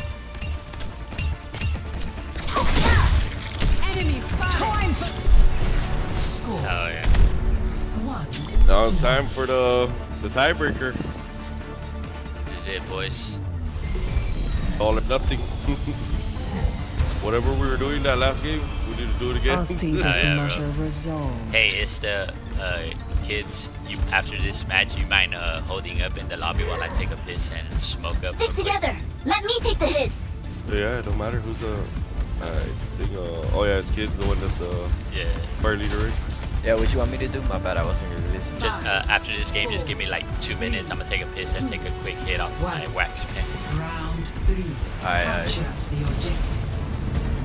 Enemy spotted. Time for Score. Oh yeah. One. Now it's time for the the tiebreaker. This is it, boys. All or nothing. Whatever we were doing that last game, we need to do it again. I'll see Oh, this yeah, matter bro. resolved. Hey, it's the uh, kids. You after this match, you mind uh, holding up in the lobby while I take a piss and smoke up. Stick real quick? together. Let me take the hits. Yeah, it don't matter who's the. I think. Uh, oh yeah, it's kids, the one that's the Yeah. fire leader, right? Yeah, what you want me to do? My bad, I wasn't really listening. Just uh, after this game, just give me like two minutes. I'm gonna take a piss and take a quick hit off my wax pen. Round three. Aye, aye. Capture the objective.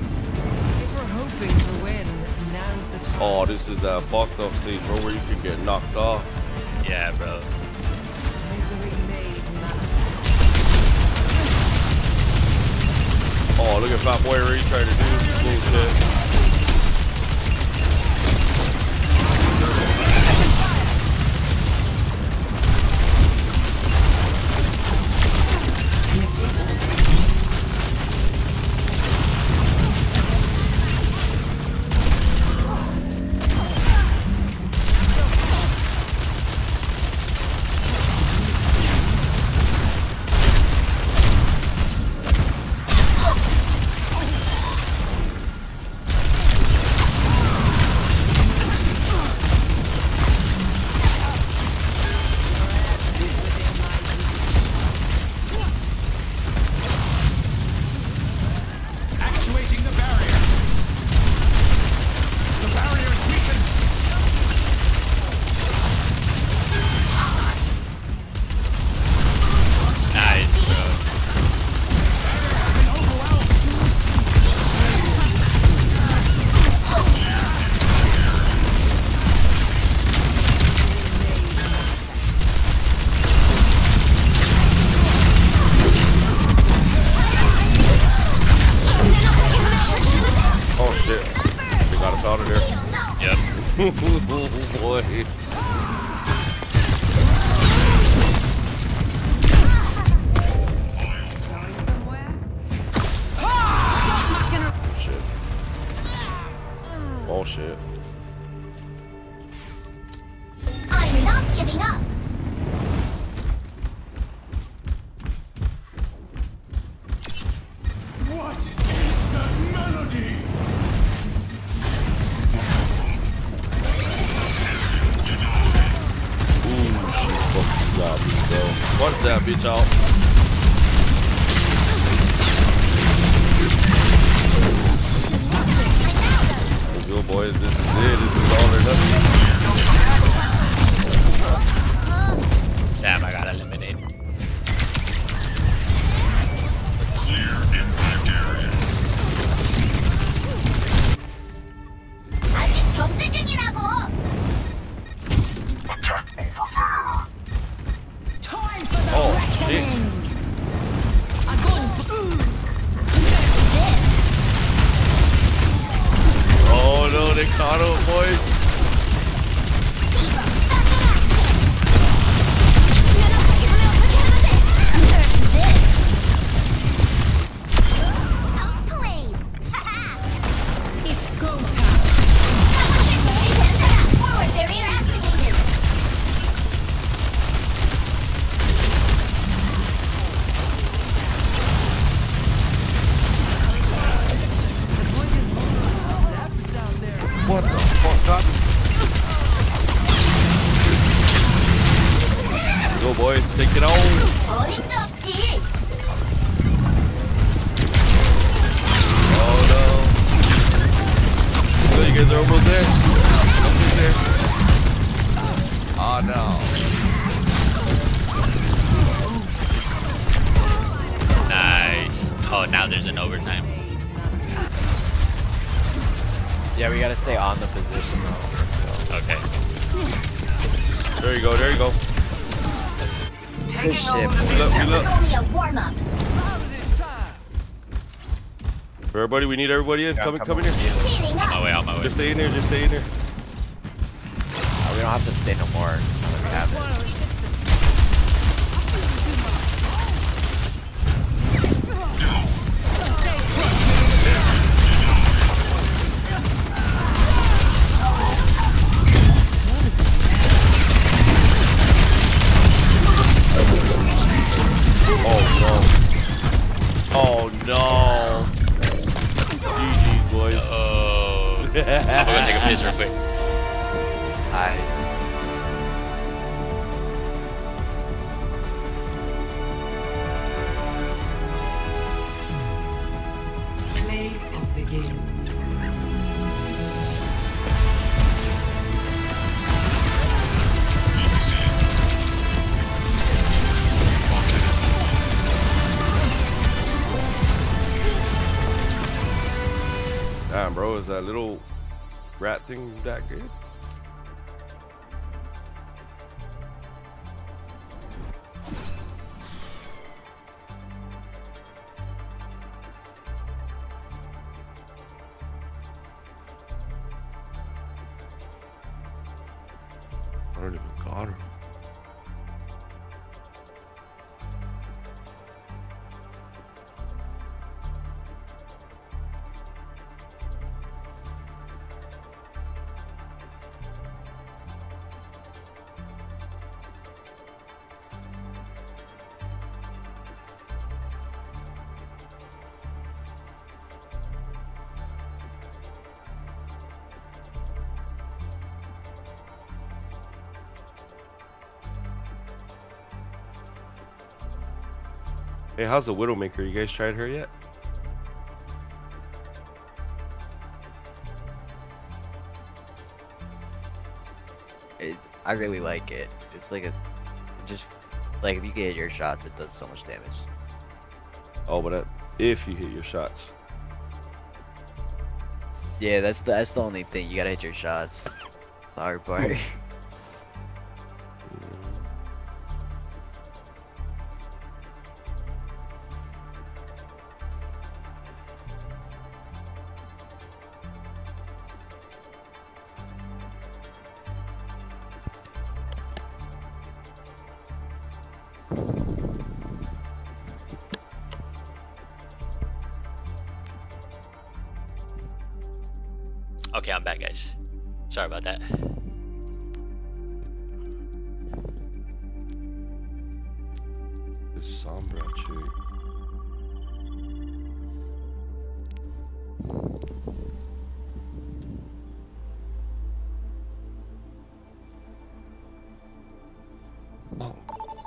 If we're hoping to win, now's the time. Oh, this is that fucked up stage, bro, where you can get knocked off. Yeah, bro. Oh, look at Fat Boy Ray trying to do this bullshit. Boy. Shit. Oh shit. I'm not giving up. What is that melody? Got me, bro. Punch that bitch out. Let's go, boys. This is it. This is all or nothing. Damn, I got eliminated. Clear impact area. 아직 접수 중이라고. Attack over there. Time for the Oh, reckoning. Oh no, they caught him, boys. It's go time. Forward barrier activated. What the fuck, God? Go, boys. Take it on. 어림도 없지. Oh no. So you guys are almost there. Almost there. Oh no. Nice. Oh, now there's an overtime. Yeah, we gotta stay on the position though. Okay. There you go, there you go. Good shit, Heal boy. up, heal up. Only a warm up. Everybody, we need everybody in. Yeah, Come in, come come in on. here. Healing On up. my way, on my way. Just stay in there, just stay in there. Uh, we don't have to stay no more. Now that we have it. Oh no. G G, boys. Oh. I'm gonna take a piss real quick. Hi. Play of the game. Damn, bro, is that little rat thing that good? I don't even got her. Hey, how's the Widowmaker? You guys tried her yet? It, I really like it. It's like a, it just like if you get your shots, it does so much damage. Oh, but that, if you hit your shots. Yeah, that's the that's the only thing. You gotta hit your shots. It's the hard part. Okay, I'm back, guys. Sorry about that. The Sombra tree. Oh.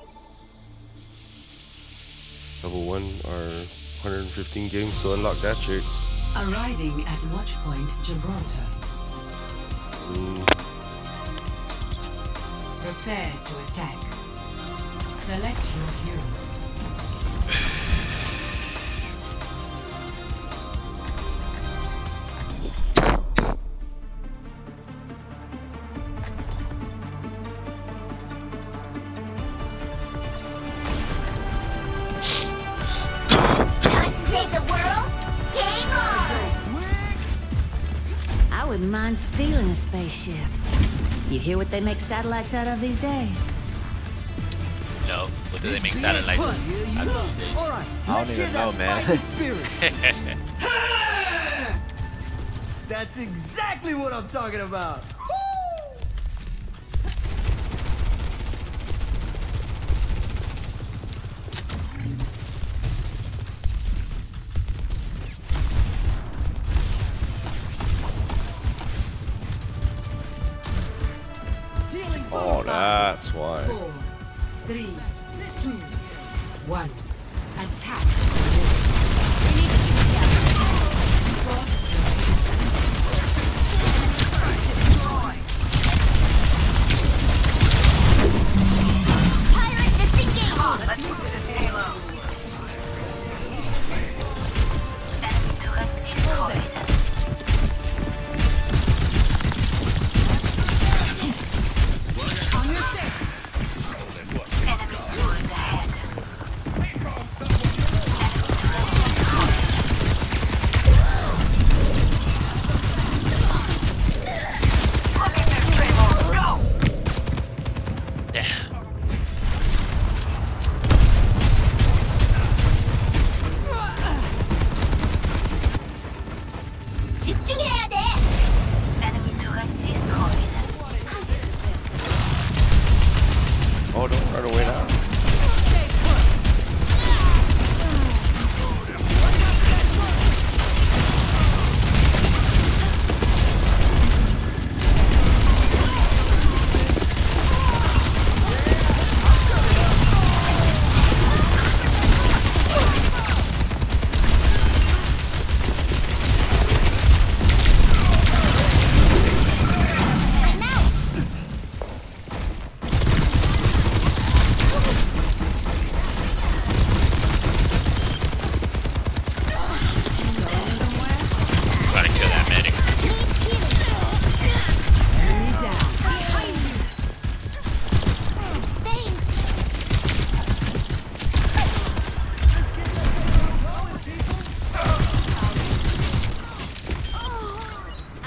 Level one are one hundred fifteen games to unlock that trick. Arriving at Watchpoint Gibraltar. Mm. Prepare to attack. Select your hero. Time to save the world? Game on! I wouldn't mind stealing a spaceship. You hear what they make satellites out of these days? No, what do they make satellites out of these days? I don't even know, man. That's exactly what I'm talking about. Oh, that's why. Four, three, two, one. Attack. Pirate disengage! Come on, let's move to this payload.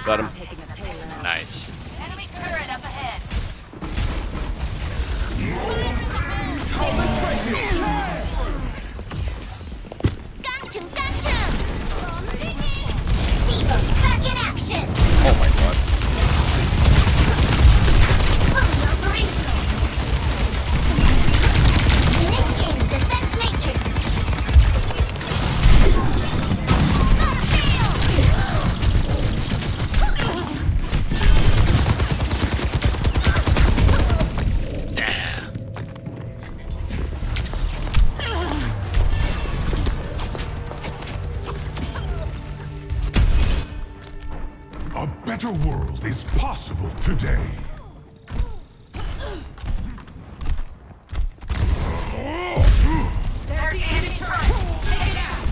Got him. Nice. Enemy turret up ahead. Got him, got him! Viva, back in action! Oh my god. Fully operational! Mission defense matrix! A better world is possible today. There's the enemy turret. Take it out.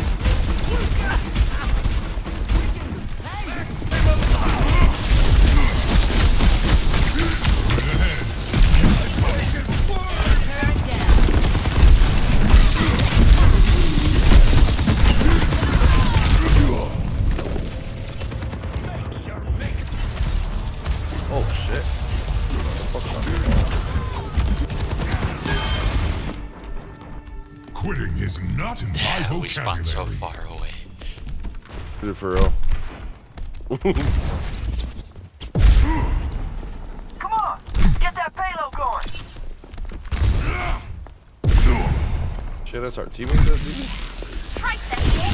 Oh shit. Quitting is not in my Damn, we spawned so vocabulary. far away. Dude, for real. Come on, let's get that payload going. Shit, that's our teammate, that dude? Strike that shit.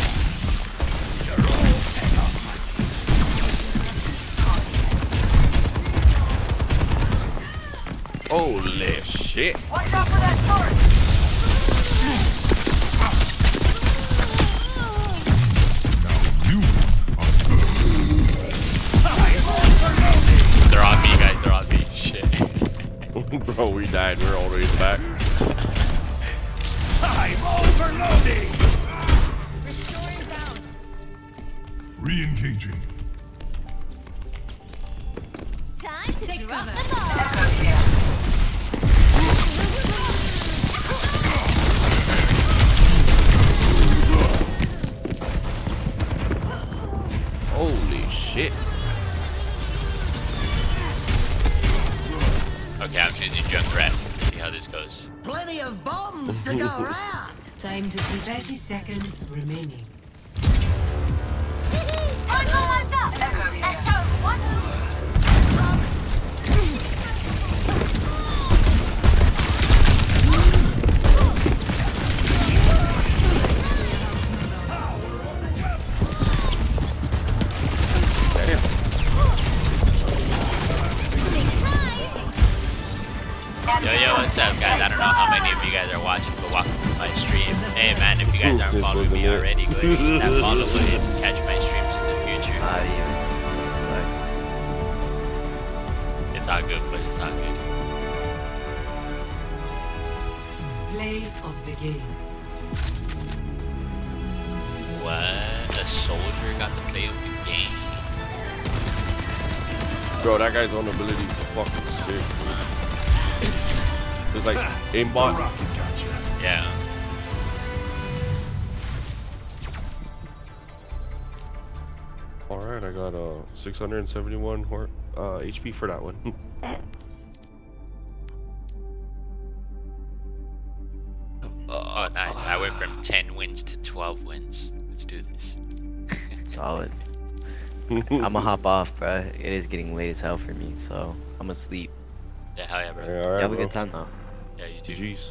Holy shit. Watch out for that turret. They're on me, guys. They're on me. Shit. Bro, we died. We're all the way in the back. I'm overloading. Restoring balance. Re-engaging. Time to Take drop cover. the ball! Holy shit. Okay, I'm choosing Junkrat. See how this goes. Plenty of bombs to go around. Time to teach. thirty seconds remaining. Let's go. What? Yo, yo, what's up, guys? I don't know how many of you guys are watching, but welcome to my stream. Hey, man, if you guys aren't This following me wasn't it. already, go ahead and hit that follow button to catch my streams in the future. Not even. Sucks. It's all good, but it's all good. Play of the game. What? A soldier got to play with the game? Bro, that guy's own ability is fucking sick. It's like aimbot. Yeah. Alright, I got uh, six hundred seventy-one hor uh, H P for that one. Oh, nice. I went from ten wins to twelve wins. Let's do this. Solid. I'ma hop off, bro. It is getting late as hell for me, so I'ma sleep. Yeah, hell yeah, bro. Yeah, You alright, have a bro. good time though. Yeah, you too. Jeez.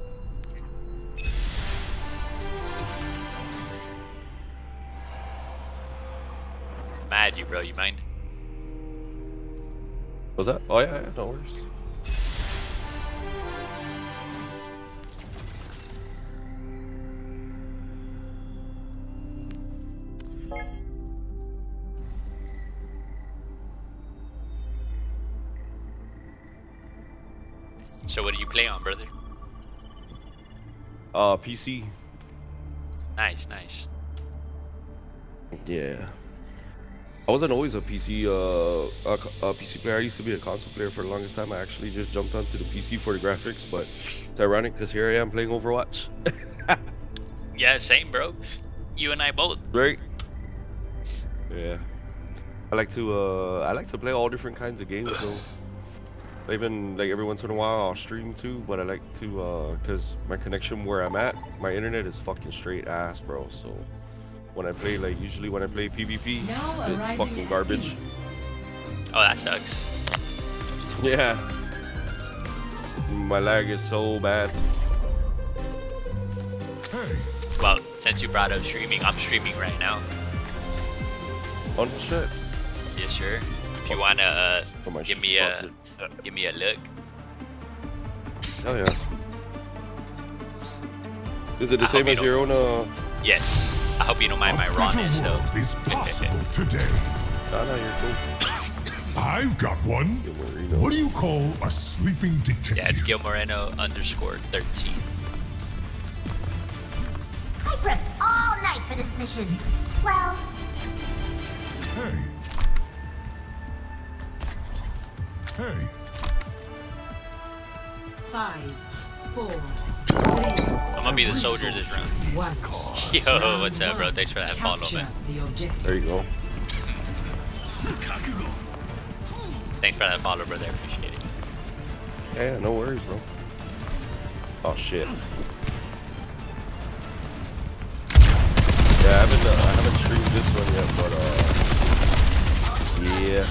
Mad you, bro. You mind? What's that? Oh, yeah, yeah, no worries. So what do you play on, brother? Uh, P C. Nice, nice. Yeah. I wasn't always a P C, uh, a, co- a P C player. I used to be a console player for the longest time. I actually just jumped onto the P C for the graphics, but it's ironic because here I am playing Overwatch. Yeah, same, bro. You and I both. Right? Yeah. I like to uh I like to play all different kinds of games though. Even like every once in a while I'll stream too, but I like to uh cause my connection where I'm at, my internet is fucking straight ass, bro. So when I play like usually when I play PvP, it's fucking garbage. Oh, that sucks. Yeah. My lag is so bad. Well, since you brought up streaming, I'm streaming right now. Oh shit. Yes, sir. If you wanna uh, oh, give me a uh, give me a look. Oh yeah. Is it the I same as your own? Uh... Yes. I hope you don't mind my rawness though. Is possible today. No, no, you're cool. I've got one. What do you call a sleeping detective? Yeah, it's Gil Moreno underscore thirteen. I prepped all night for this mission. Well, Hey. Hey. Five, four, I'm gonna be the soldier this round. Yo, what's up, bro? Thanks for that follow, man. There you go. Thanks for that follow, brother. I appreciate it. Yeah, no worries, bro. Oh shit. Yeah, I haven't uh, I haven't streamed this one yet, but uh, yeah.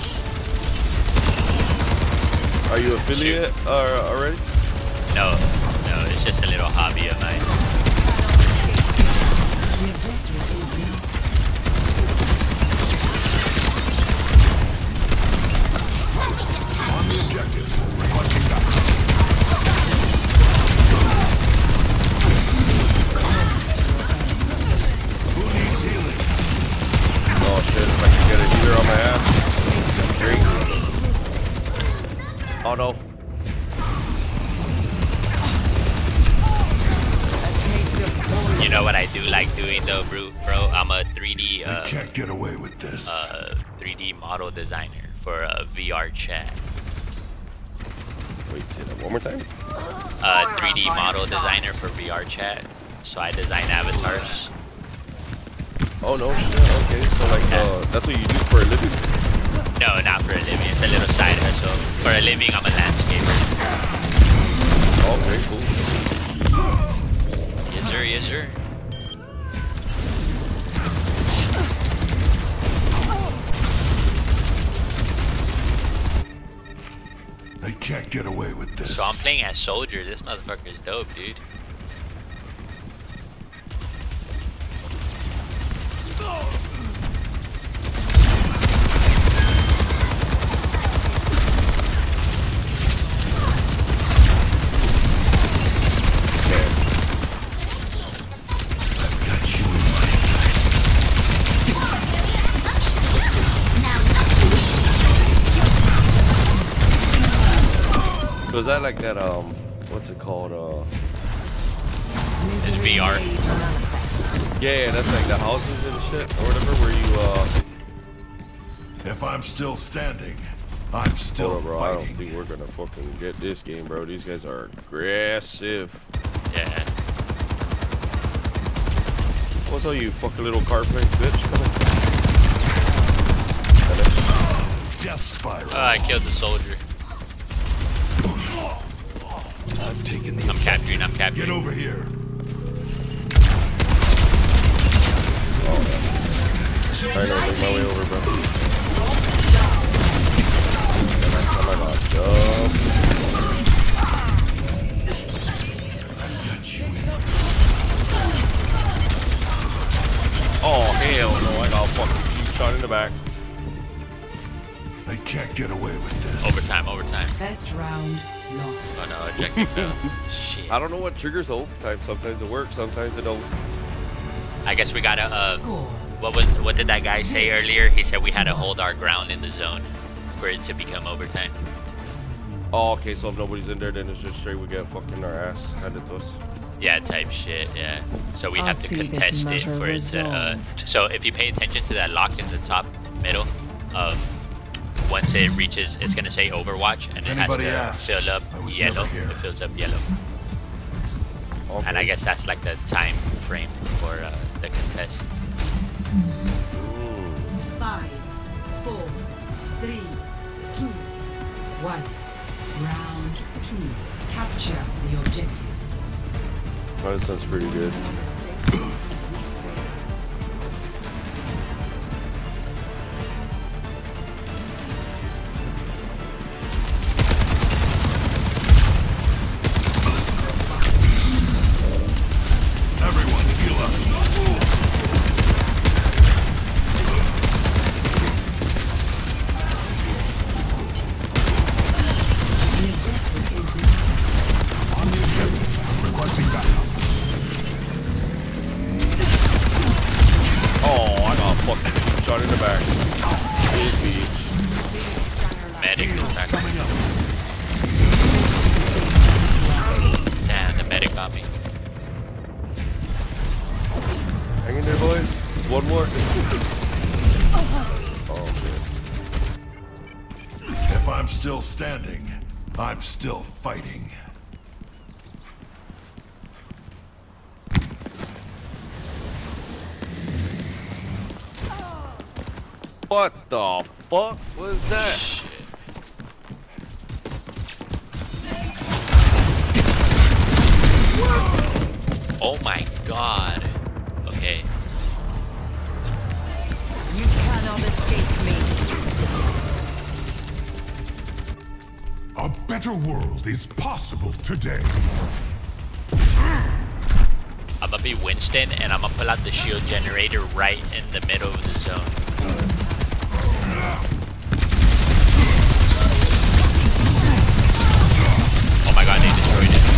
Are you affiliate uh, already? No, no, it's just a little hobby of mine. On the objective, punching back. Who needs healing? Oh shit, if I can get a healer on my ass. Great. Oh no. You know what I do like doing though, bro? Bro, I'm a three D uh, I can't get away with this. Uh, three D model designer for a V R chat. Wait, say that one more time. Uh, three D model designer for V R chat. So I design avatars. Oh no, shit. Okay, so like uh, that's what you do for a living? No, not for a living. It's a little side hustle. For a living, I'm a landscaper. Oh, very cool. Yes, sir. Yes, sir. I can't get away with this. So I'm playing as soldier. This motherfucker's dope, dude. So is that like that, um, what's it called, uh... It's V R. Yeah, that's like the houses and shit, or whatever, where you, uh... If I'm still standing, I'm still Hold on, bro, fighting. I don't think we're gonna fucking get this game, bro. These guys are aggressive. Yeah. What's all you fucking little car plates, bitch? Come on. Death spiral. Oh, I killed the soldier. I'm taking the I'm capturing, I'm capturing. Get over here. Oh, yeah. Alright, I'll make my way over, bro. Next time I got jump. I've got you. Oh, hell no, I got a fucking cheap shot in the back. I can't get away with this. Overtime, overtime. First round lost. Oh no, objective failed. Shit. I don't know what triggers overtime. Sometimes it works, sometimes it don't. I guess we gotta, uh, what was, what did that guy say earlier? He said we had to hold our ground in the zone for it to become overtime. Oh, okay, so if nobody's in there, then it's just straight we get fucking our ass handed to us. Yeah, type shit, yeah. So we I'll have to see this contest it matter for it to, uh, resolved. so if you pay attention to that lock in the top middle, um, once it reaches, it's gonna say Overwatch, and it has Anybody to asked, fill up I was yellow. never here. It fills up yellow. Okay. And I guess that's like the time frame for uh, the contest. Mm. Five, four, Three, two, one. Round two. Capture the objective. Oh, that sounds pretty good. Everyone heal up. On the objective, requesting backup. Oh, I got fucking shot in the back. Big bitch. Medic is back. Damn, the medic got me. Hang in there, boys. One more. Oh, man. If I'm still standing, I'm still fighting. What the fuck was that? Shit. Oh my god. Okay. You cannot escape me. A better world is possible today. I'm gonna be Winston and I'm gonna pull out the shield generator right in the middle of the zone. Oh my god, they destroyed it.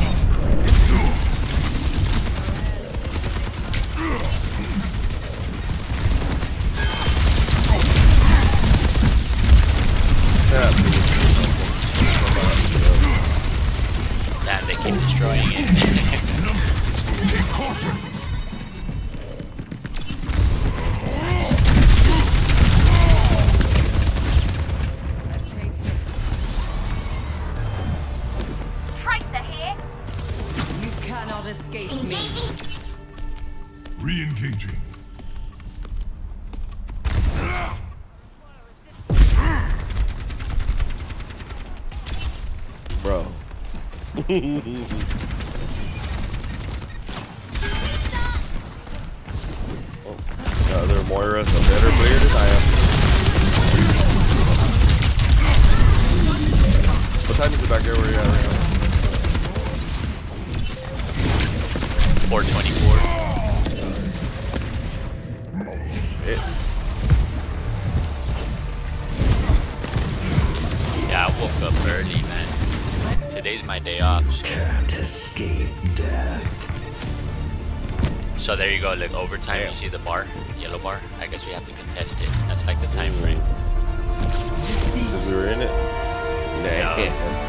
Damn, they keep destroying it. Take caution. Tracer here. You cannot escape me. Re-engaging. Bro. Oh, the other Moira's a better player than I am. What time is it back there where you're at right now? four twenty-four. It. Yeah, I woke up early, man. Today's my day off. So. Can't escape death. So there you go, look, overtime, you see the bar, yellow bar? I guess we have to contest it. That's like the time frame. Because we were in it? Nah. Yeah.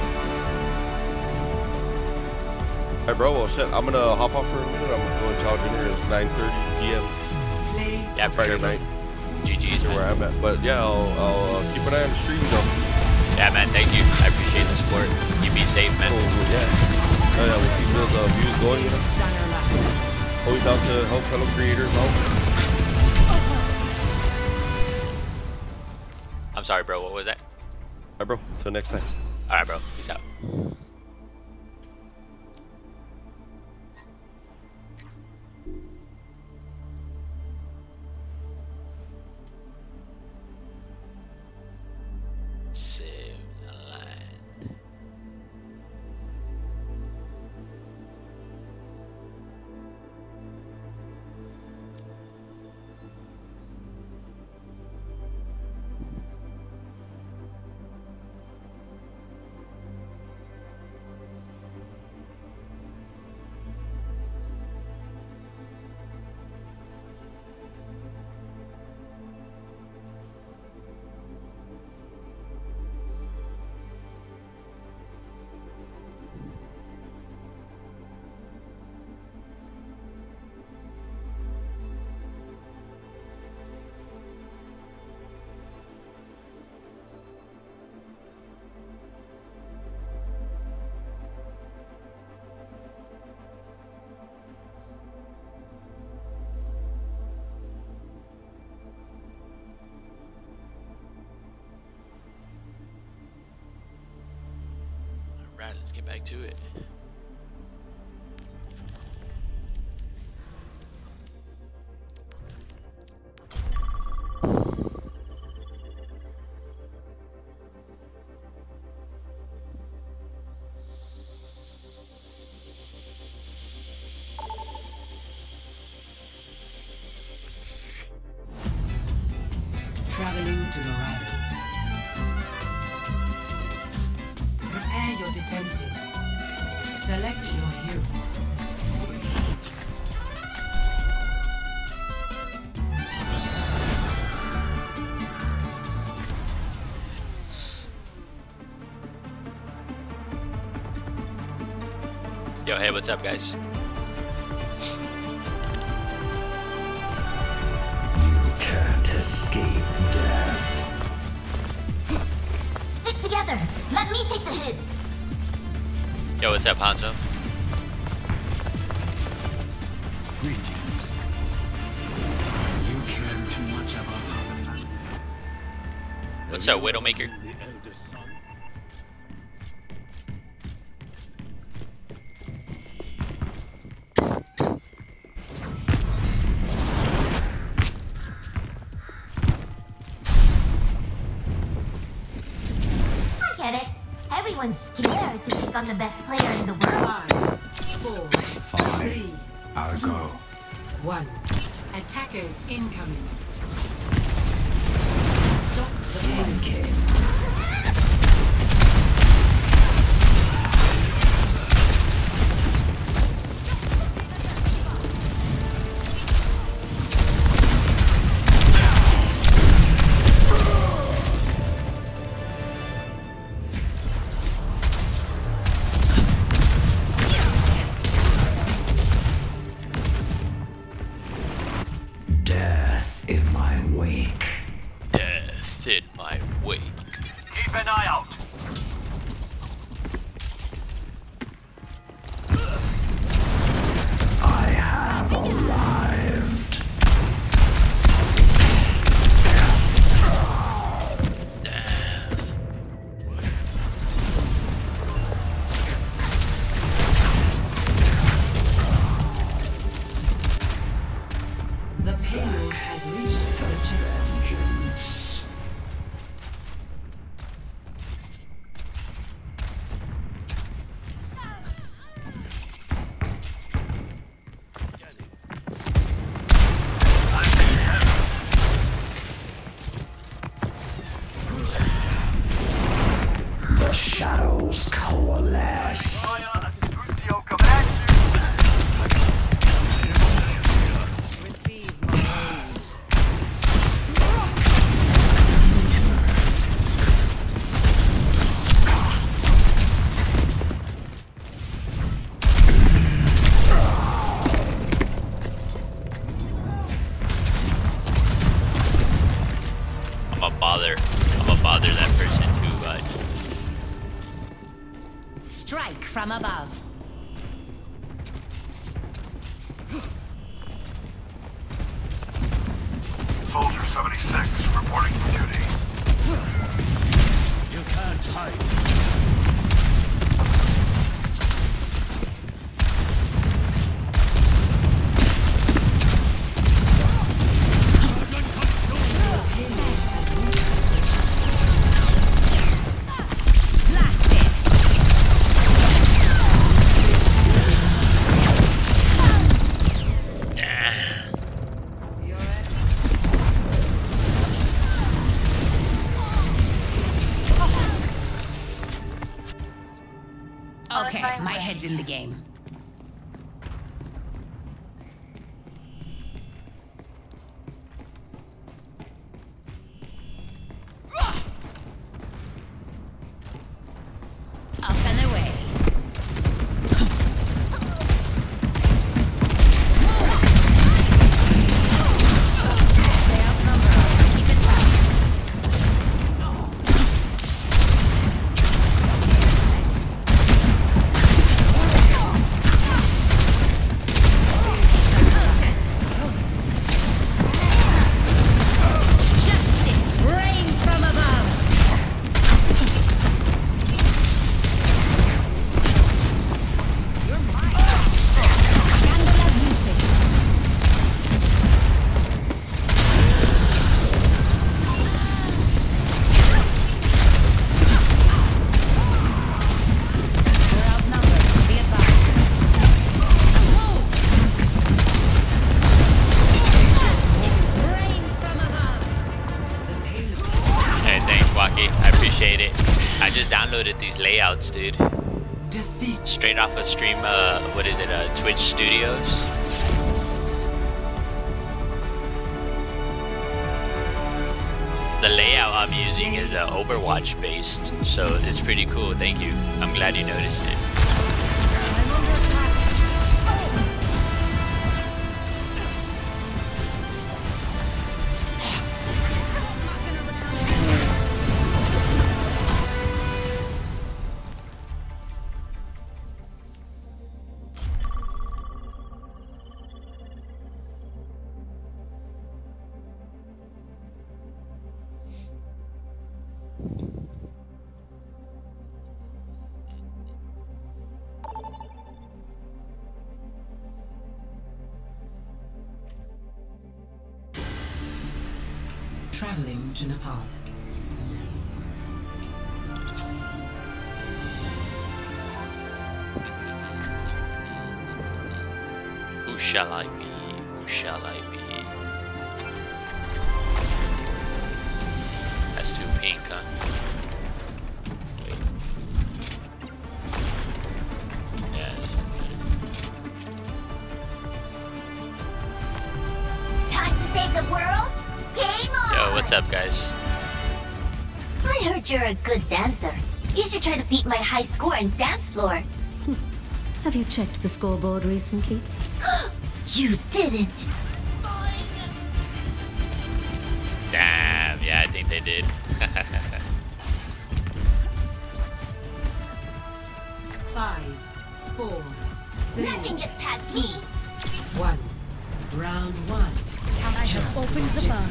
Alright, bro, well, shit, I'm gonna hop off for a minute. I'm gonna go and chow dinner. It's nine thirty p m Yeah, Friday sure, night. G G's, where I'm at. But yeah, I'll, I'll uh, keep an eye on the stream, though. Yeah, man, thank you. I appreciate the support. You be safe, man. Oh, yeah. Oh, yeah, we'll keep those uh, views going, you know? Always out to help fellow creators out. I'm sorry, bro. What was that? Alright, bro. Till next time. Alright, bro. Peace out. Save the line. Alright, let's get back to it. Traveling to Laredo. Prepare your defenses. Select your hero. Yo, hey, what's up, guys? Can't escape death. Stick together. Let me take the hits. Yo, what's up, Hanzo? Greetings. You care too much about our family. What's up, Widowmaker? The eldest son. I get it. Everyone's scared to take on the best player in the world. Five, four, Fine. three, I'll two, go. one. Attackers incoming. Stop the Flanking. Death in my wake. Death in my wake. Keep an eye out. I have arrived. The payload has reached the checkpoint. Vengeance. The shadows coalesce. Fire as Crucio coming at Receive my aid. I'm a bother. I'm a bother that person too, but Strike from above. Soldier seventy-six reporting for duty. You can't hide. Okay, my head's in the game. Up and away. They outnumber us. Keep it tight. downloaded these layouts, dude. Straight off of stream, uh, what is it, uh, Twitch Studios? The layout I'm using is uh, Overwatch based, so it's pretty cool. Thank you. I'm glad you noticed it. Traveling to Nepal. Who shall I be? Who shall I be? That's too pink, huh? Wait. Yeah, this is Time to save the world? Game on! Yo, what's up, guys? I heard you're a good dancer. You should try to beat my high score in dance floor. Have you checked the scoreboard recently? You didn't! Damn, yeah, I think they did. Five, four, three, Nothing gets past me! one. Round one. I have opened the bar.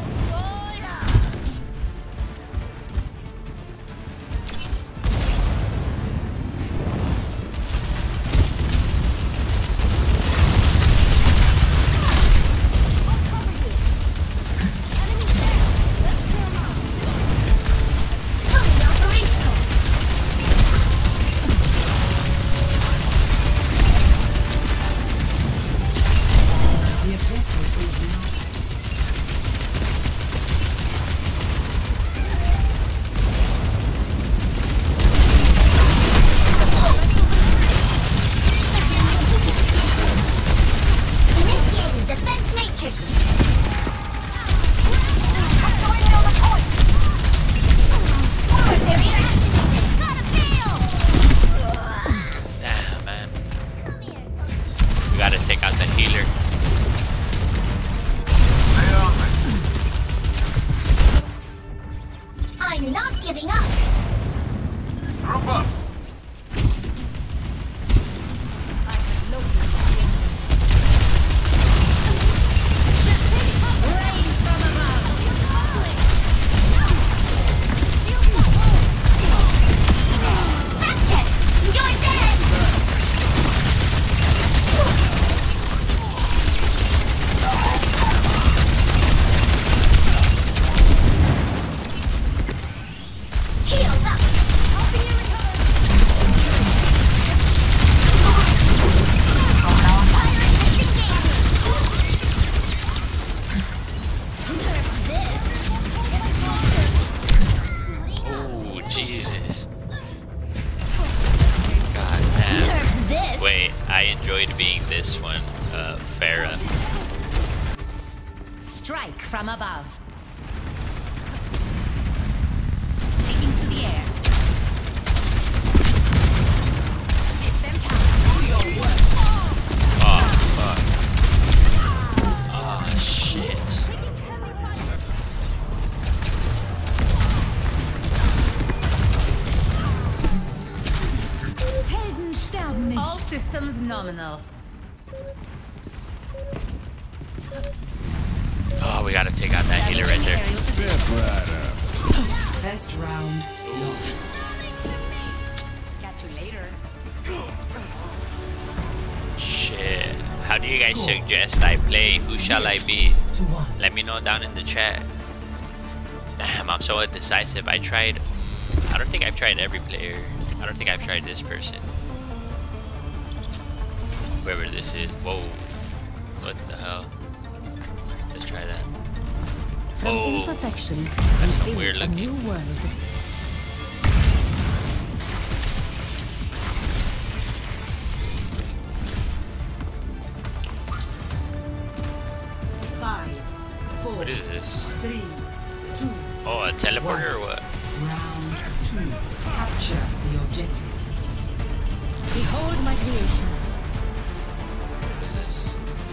Initiating defense matrix! Forward barrier activated! Gotta feel! Damn, man. We gotta take out that healer. I'm not giving up! Group up. Fact check! You're dead! Healed up! Helping you recover! Pirate disengaged! Oh, Jesus. God damn. Wait, I enjoyed being this one, uh, Pharah. Strike from above. Taking to the air. System Oh, fuck. Oh, shit. Helden sterben nicht. All systems nominal. Oh, we gotta take out that healer right there. Best round lost. Catch you later. Shit. How do you guys suggest I play? Who shall I be? Let me know down in the chat. Damn, I'm so indecisive. I tried... I don't think I've tried every player. I don't think I've tried this person. Whoever this is. Whoa. What the hell? Let's try that. From Oh. imperfection, That's some build weird a looking. new world. What is this? Three, two, Oh, a teleporter or what? round two. Capture the objective. Behold my creation. What is this?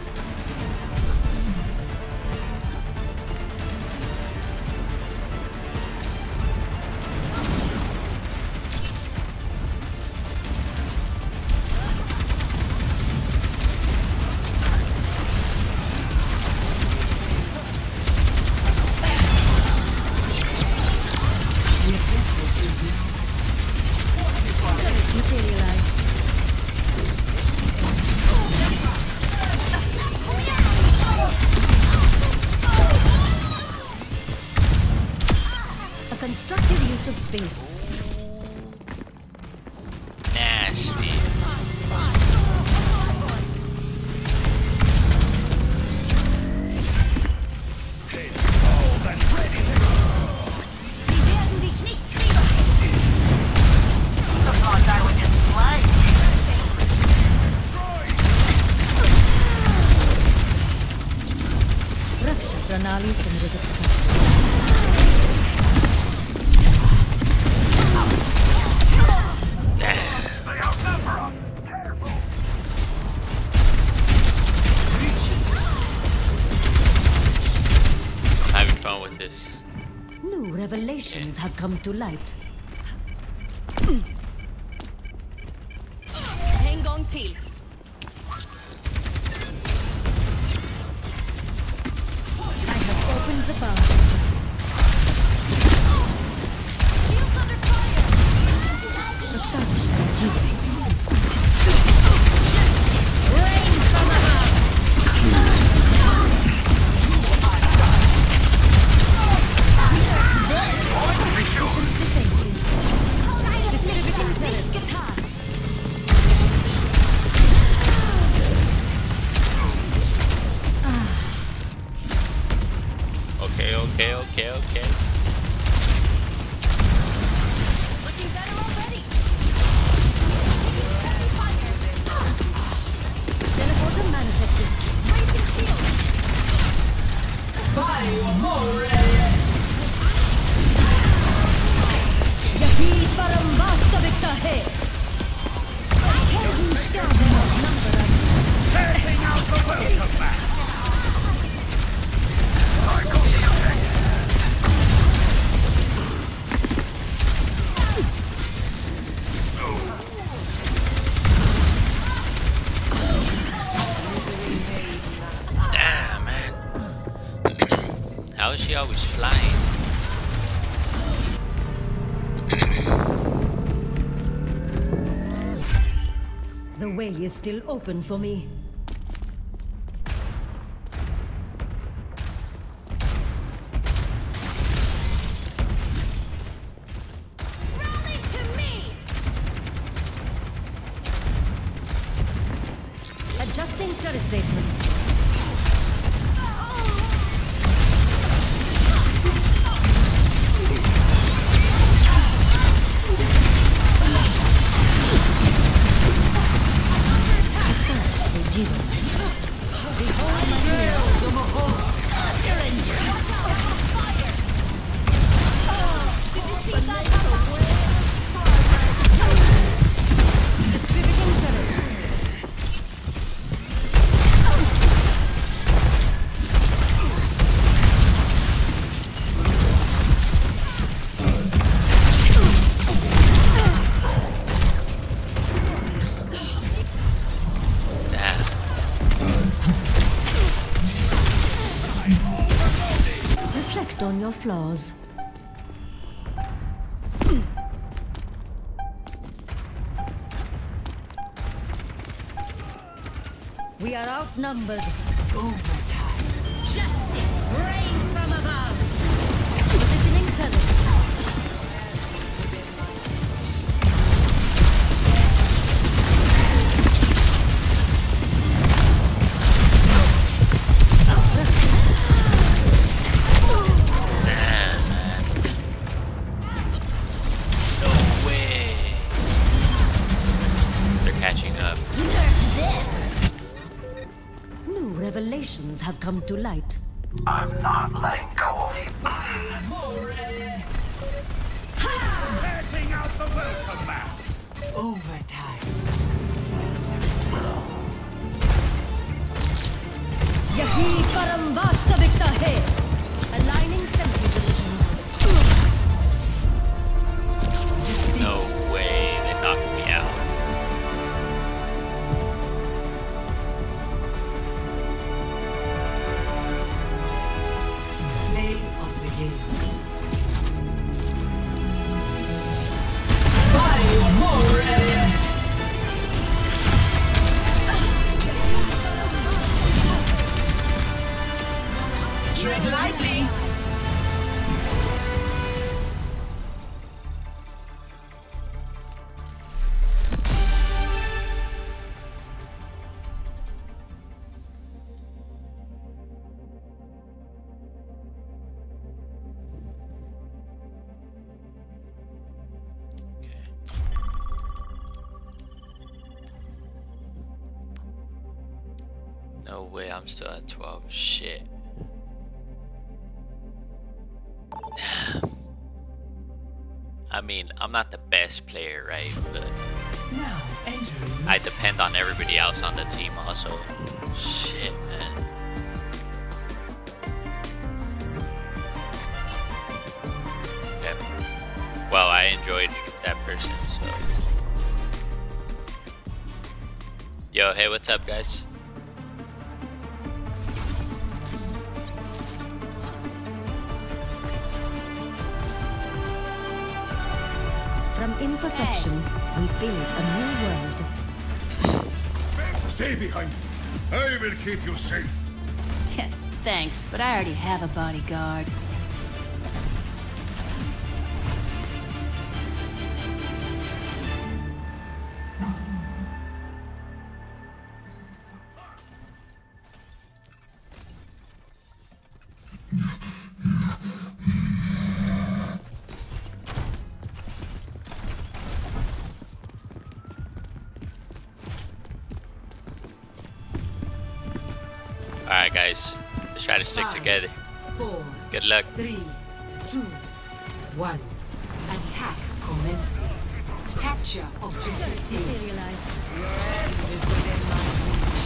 Materialized. A constructive use of space. Nasty. Raksha Pranali Samriddha. I'm having fun with this. New revelations have come to light. En gång till. I have opened the bar. The thunder subdued. Rain from above. Okay, okay, okay, okay. Looking better already. Teleporter manifested. Raising shield. Yahi param vastavika hai. Hum sterben outnumbered. Tearing out the welcome back. Damn, man. How is she always flying? The way is still open for me. Rally to me! Adjusting turret placement. Reflect on your flaws. We are outnumbered. Overtime. Justice reigns from above. Positioning turret. Revelations have come to light. I'm not letting go of you. Setting out the welcome mat. Overtime. Yahi param vastavikta hai. Aligning sentry positions. No way, they knocked me out. Play of the game. Tread lightly. No way, I'm still at twelve. Shit. Damn. I mean, I'm not the best player, right? But Now entering. I depend on everybody else on the team also. Shit, man. Yep. Well, I enjoyed that person, so. Yo, hey, what's up, guys? From imperfection, we build a new world. Stay behind me. I will keep you safe. Thanks, but I already have a bodyguard. Alright, guys. Let's try to stick Five, together. Four, Good luck. three, two, one. Attack commencing. Capture objective A. Materialized. Your end is within my reach.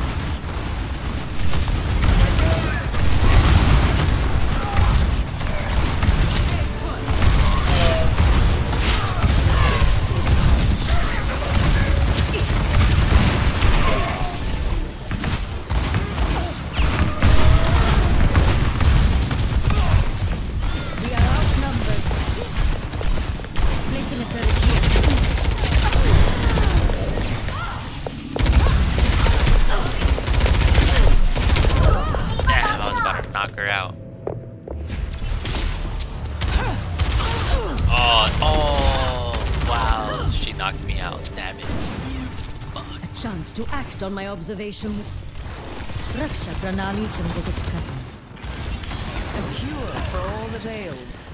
We are outnumbered. Placing a turret here. Damn, I was about to knock her out. Oh, oh, wow. She knocked me out. Damn it. Fuck. A chance to act on my observations. Raksha Pranali Sandhya. A cure for all the tales.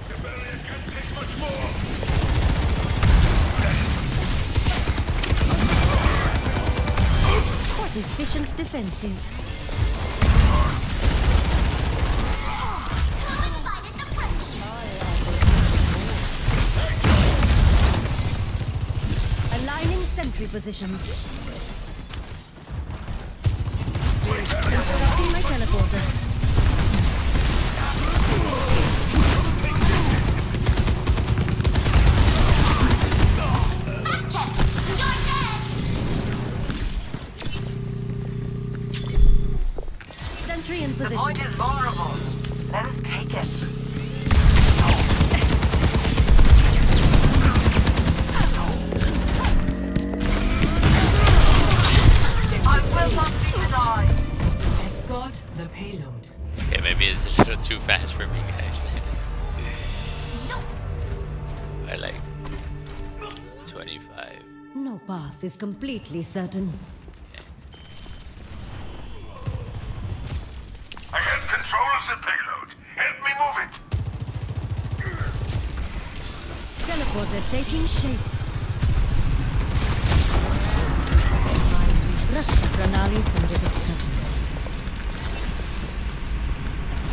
What efficient defenses. Aligning sentry positions. Interrupting my teleporter. Sentry in position. The point is vulnerable. Let us take it. I will not be denied. Escort the payload. Okay, maybe it's a little too fast for me, guys. I like twenty-five. No path is completely certain. I have control of the payload. Help me move it. Teleporter taking shape. Raksha Pranali Sandhya.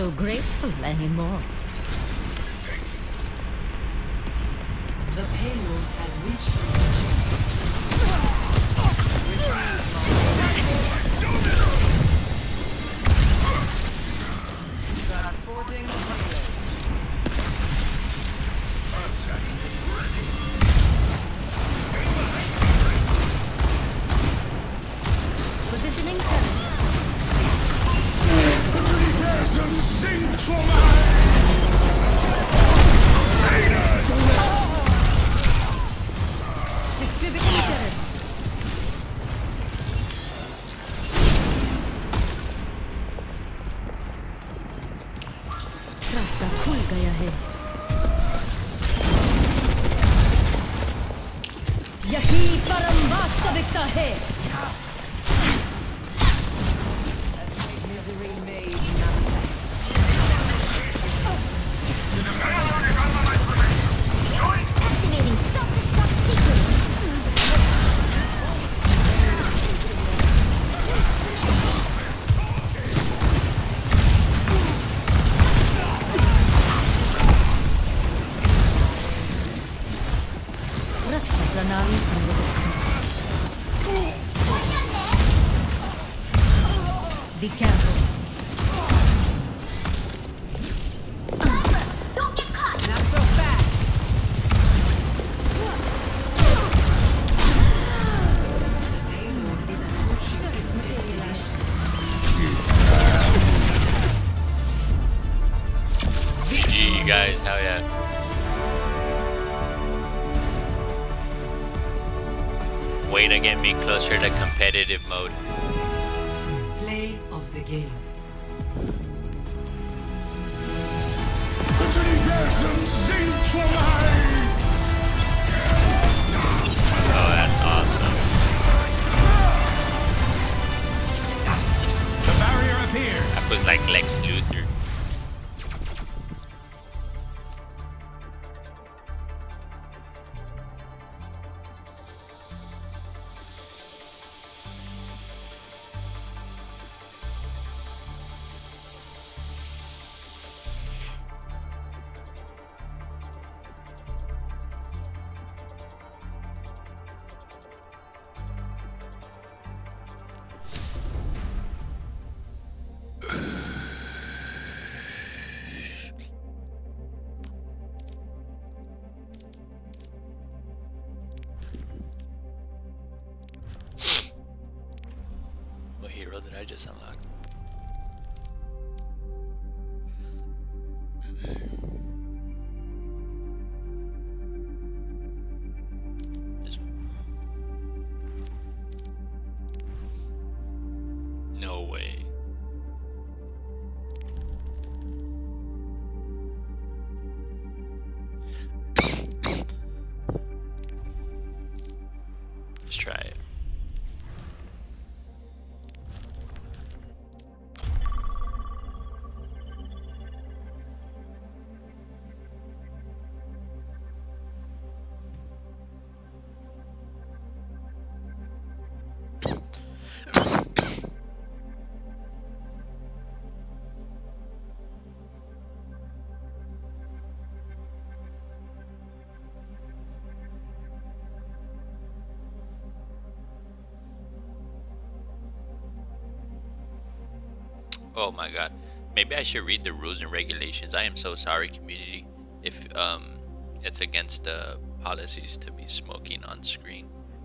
so graceful anymore. The payload has reached the objective. Transporting the payload. Positioning turret. Distributing turrets. रास्ता खुल गया है। यही परम वास्तविकता है। Activating self-destruct sequence. रक्षा प्रणाली संगठित। Be careful. Don't get caught. Not so fast. Payload is approaching its destination. G G, you guys. Hell yeah. Way to get me closer to competitive mode. Play of the game. Oh, that's awesome. The barrier appears. That was like Lex Luthor. What hero did I just unlock? This one. No way. Let's try it. Oh my god. Maybe I should read the rules and regulations. I am so sorry, community, if um it's against the policies to be smoking on screen.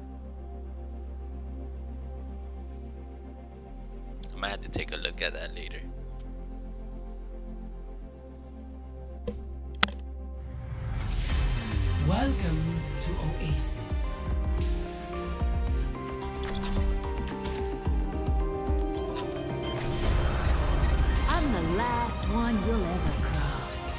I might have to take a look at that later. Welcome to Oasis. I'm the last one you'll ever cross.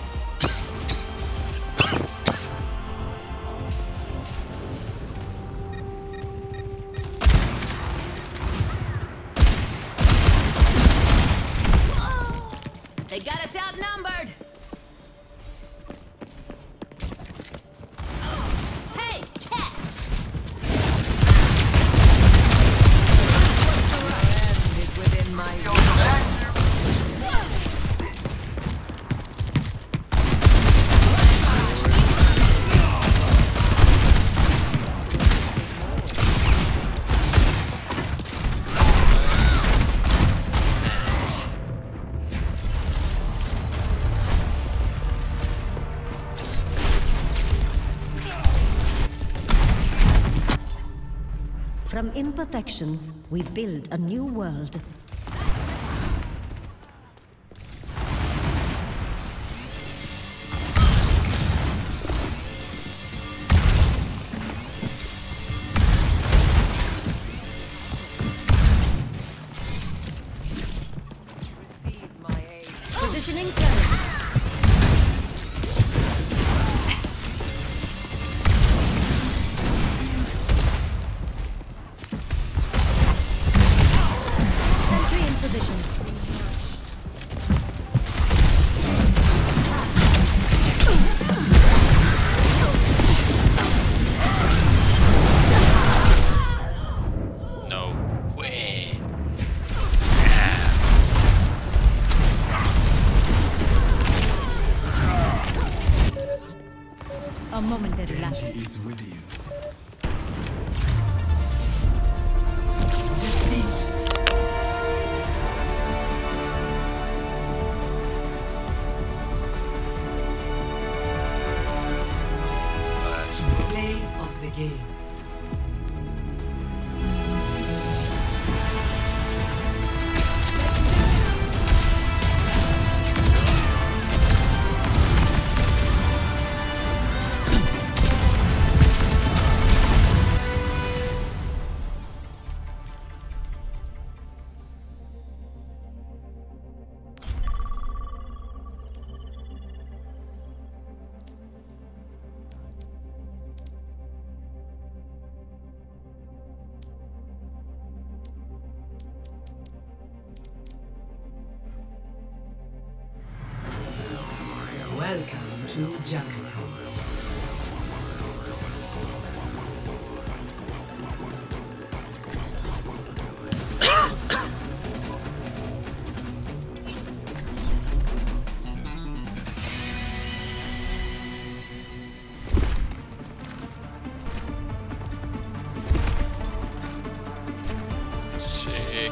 They got us outnumbered. Hey, catch! Landed within my From imperfection, we build a new world. Positioning turret. Sentry in position. No way. A momentary lapse. Is with you. Play of the game. Welcome to Jungle. Sick.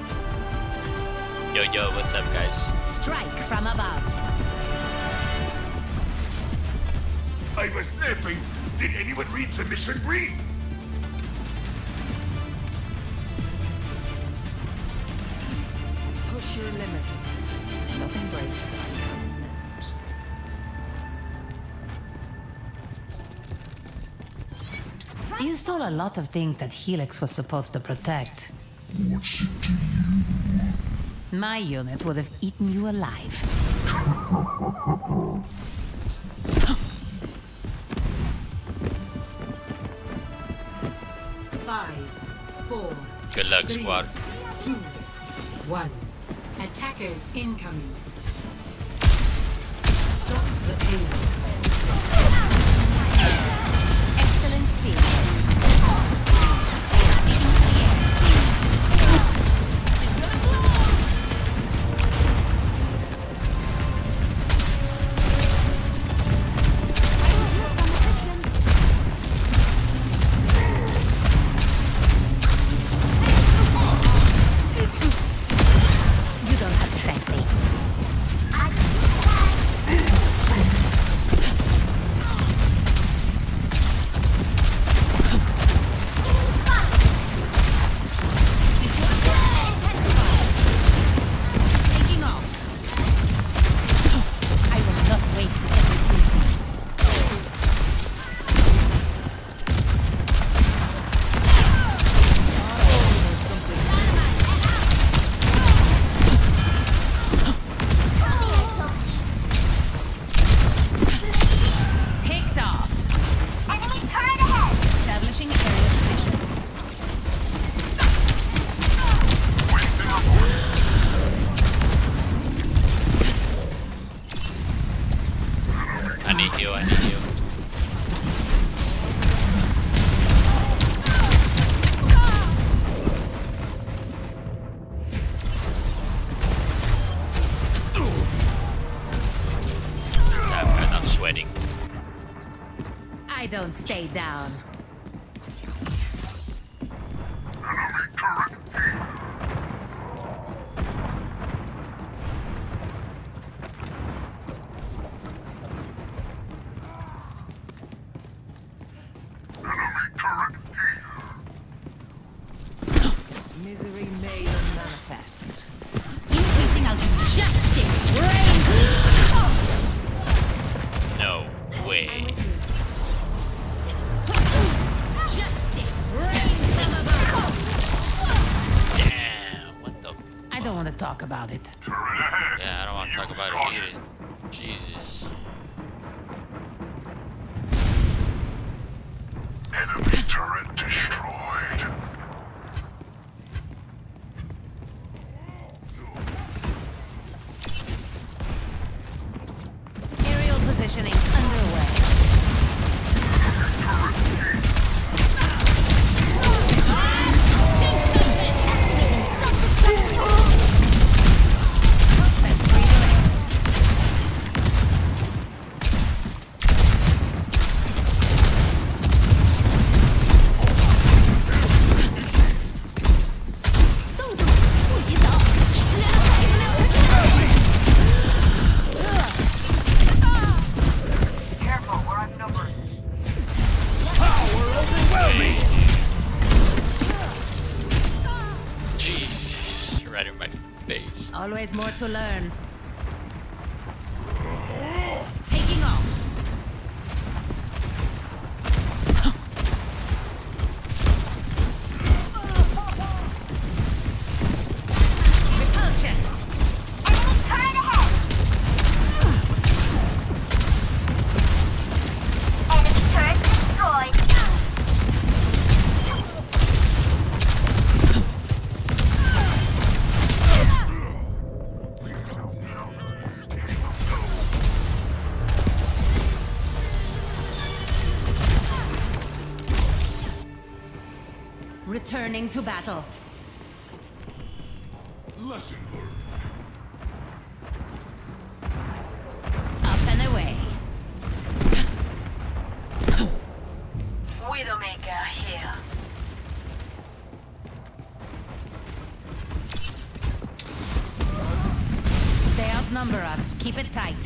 Yo, yo, what's up, guys? Strike from above. I was napping. Did anyone read the mission brief? Push your limits. Nothing breaks that I can't mend. You stole a lot of things that Helix was supposed to protect. What's it to you? My unit would have eaten you alive. Five, four, Good luck, three, squad. two, one. Attackers incoming. Stop the payload. Excellent team. You don't have to thank me. Taking off. I will not waste this opportunity. Picked off. Enemy turret ahead! Establishing area position. I need you, I need you. Damn, man, I'm sweating. I don't stay down. manifest. Increasing out justice reigns. No way. Justice reigns above. Damn, what the? I don't want to talk about it. Yeah, I don't want to talk about it either. Jesus. Enemy turret destroyed. Aerial positioning underway. That's three lanes. Careful, we're outnumbered. Jesus, right in my face. Always more to learn. Taking off. Repulsion. Enemy turret ahead. Enemy turret destroyed. Returning to battle. Lesson learned. Up and away. Widowmaker here. They outnumber us. Keep it tight.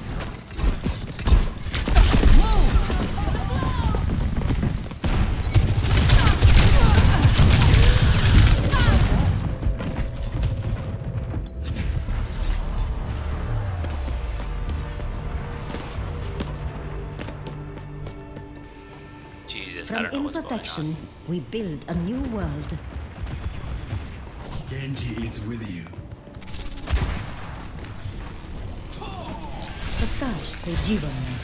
Jesus, I From don't know what's going imperfection, on. we build a new world. Genji is with you. Prakash se jivan mein.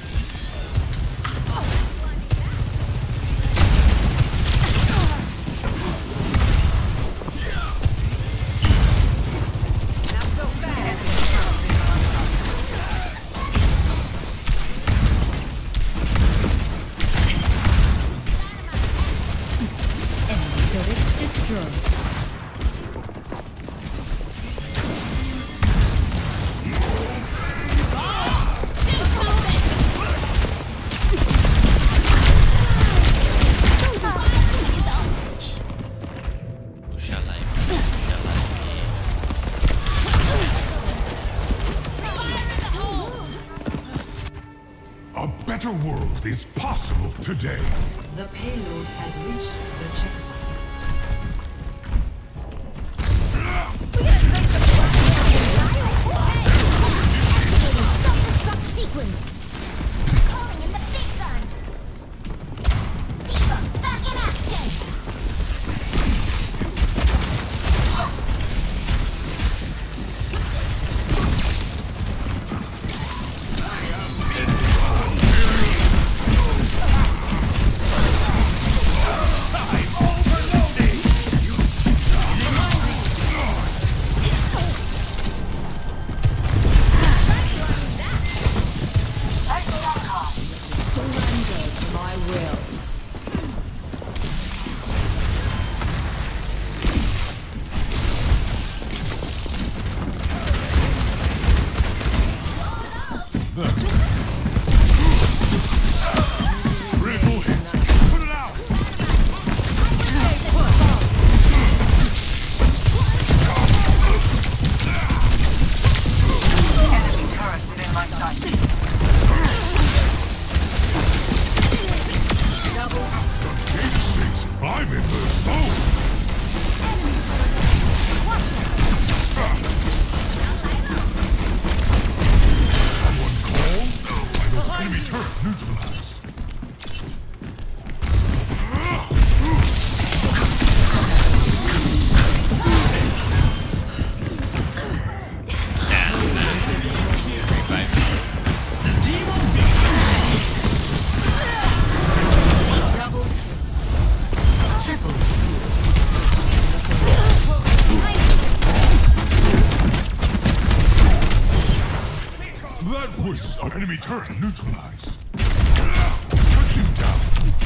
Enemy turret destroyed. Who shall I be? Who shall I A better world is possible today. The payload has reached the checkpoint. Self-destruct sequence. Calling in the big gun. Diva, back in action. Turret neutralized. Touching down.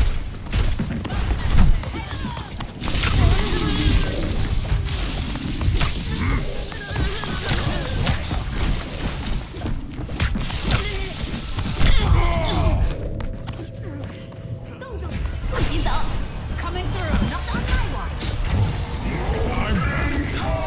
Coming through. Not on my watch. I'm ready.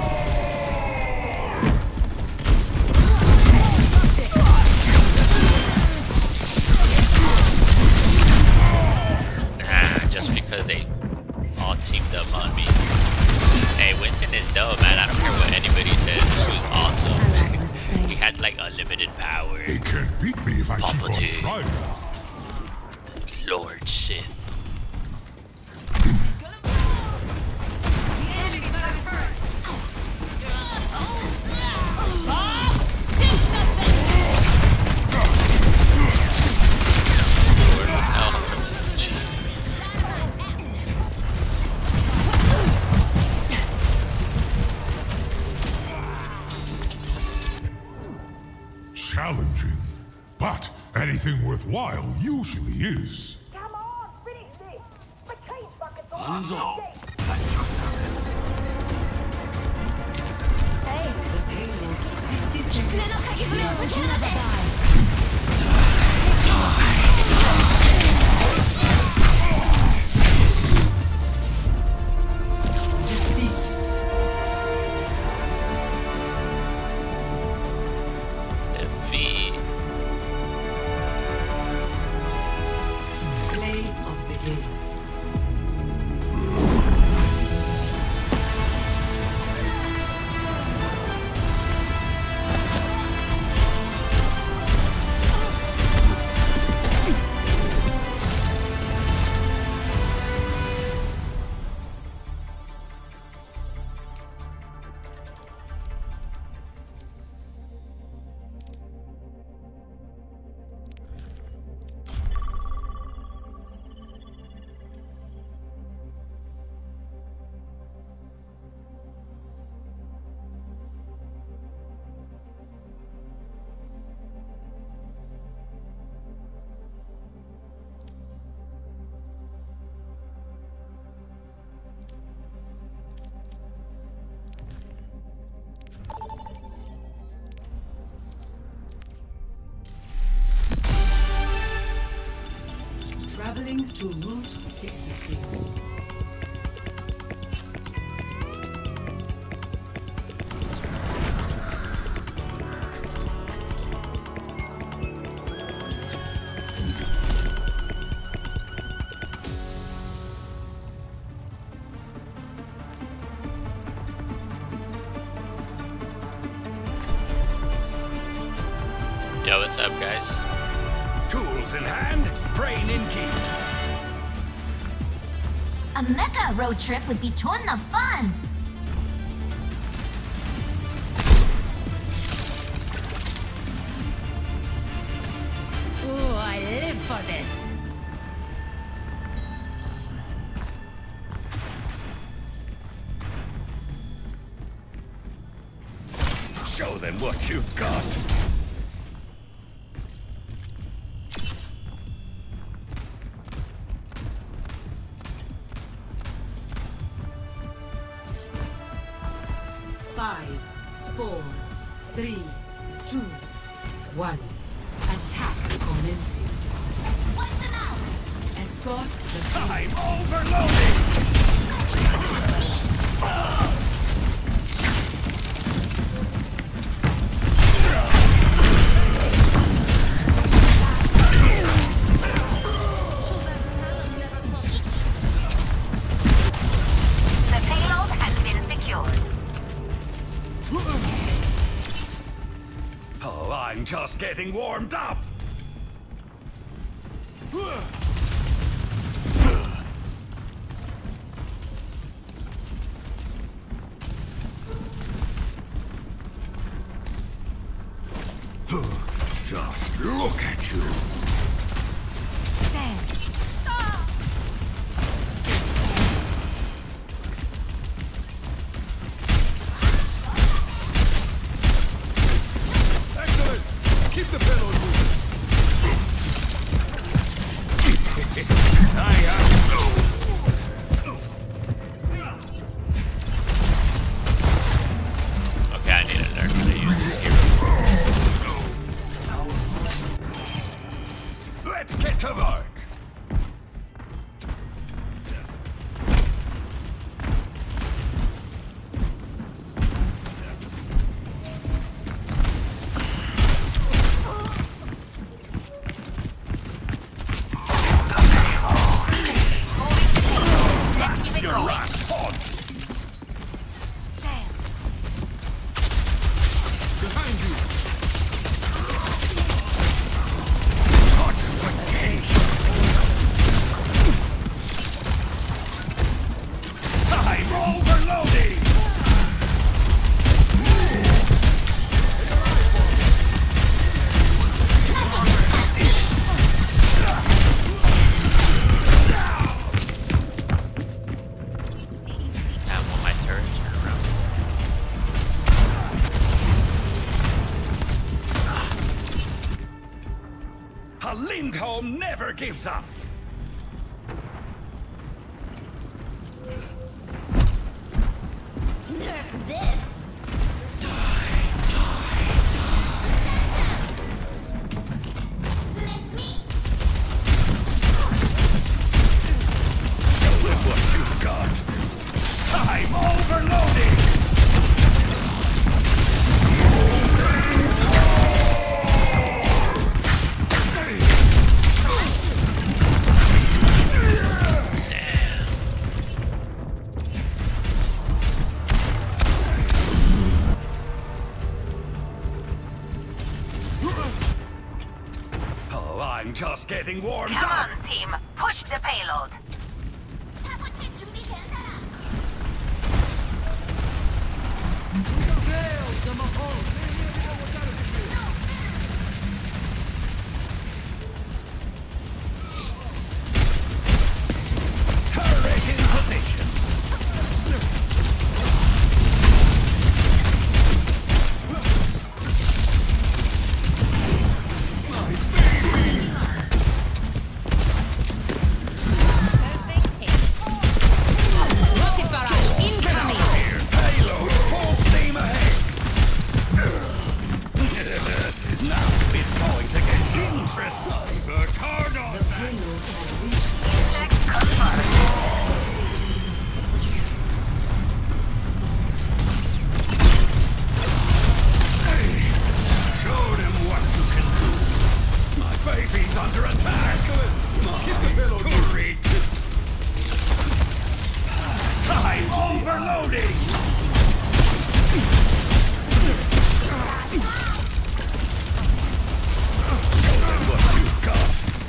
Nah, just because they all teamed up on me. Hey, Winston is dope, man. I don't care what anybody says. This was awesome. He has like unlimited power. They can't beat me if I Palpatine. keep on trying. Lord Sith. Challenging, but anything worthwhile usually is. Come on, finish this. The case bucket's all Hanzo. Defeat. Play of the game. Traveling to Route sixty-six. Yo, what's up, guys? Tools in hand, brain in key. A mecha road trip would be ton of fun. Ooh, I live for this. Show them what you've got. Five, four, three, two, one. Attack commencing. Escort the I'm overloading! The payload has been secured. Oh, I'm just getting warmed up! Just look at you! Excellent! Keep the payload moving! Okay, I need to learn how to use this hero. Let's get to work. That's your last pod. Behind you. Touch the cage. I'm overloading. Damn, will my turret turn around? A Lindholm never gives up. Nerf this. Miss me. Show them what you've got. I'm overloading. Oh, I'm just getting warmed Come up. on, team. Push the payload. Turret in position. Rocket barrage incoming! Here, payloads full steam ahead. Now it's going to get interesting. Work hard on Show them what you can do. My baby's under attack. Turret. I'm overloading. Show them what you've got.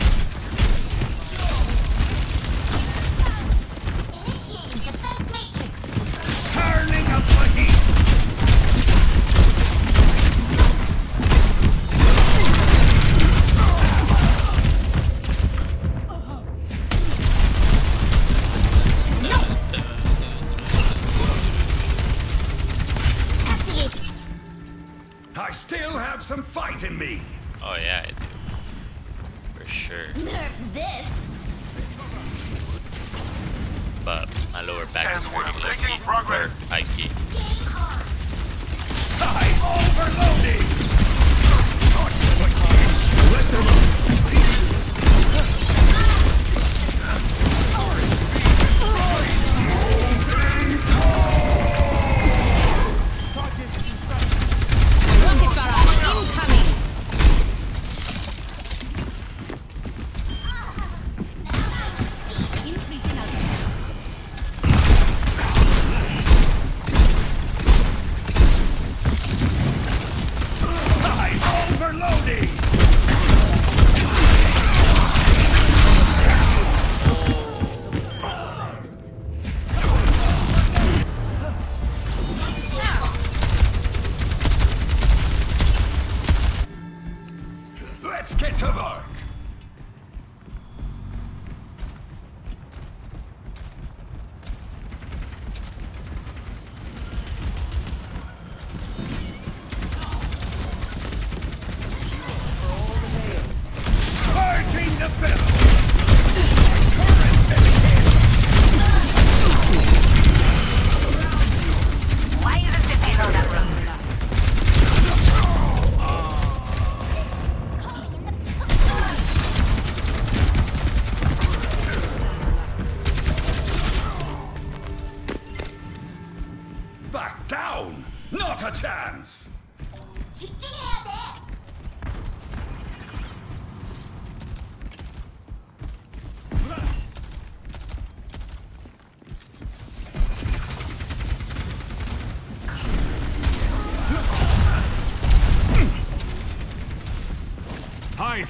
Initiating defense matrix. Turning up the heat. Activate. I still have some fight in me. Oh yeah, I do. For sure. Nerf this. But my lower back is hurting like making progress. high key. Game on. I'm overloading. Touch the cage. Let them up. Rocket barrage incoming! Increasing output. I'm overloading.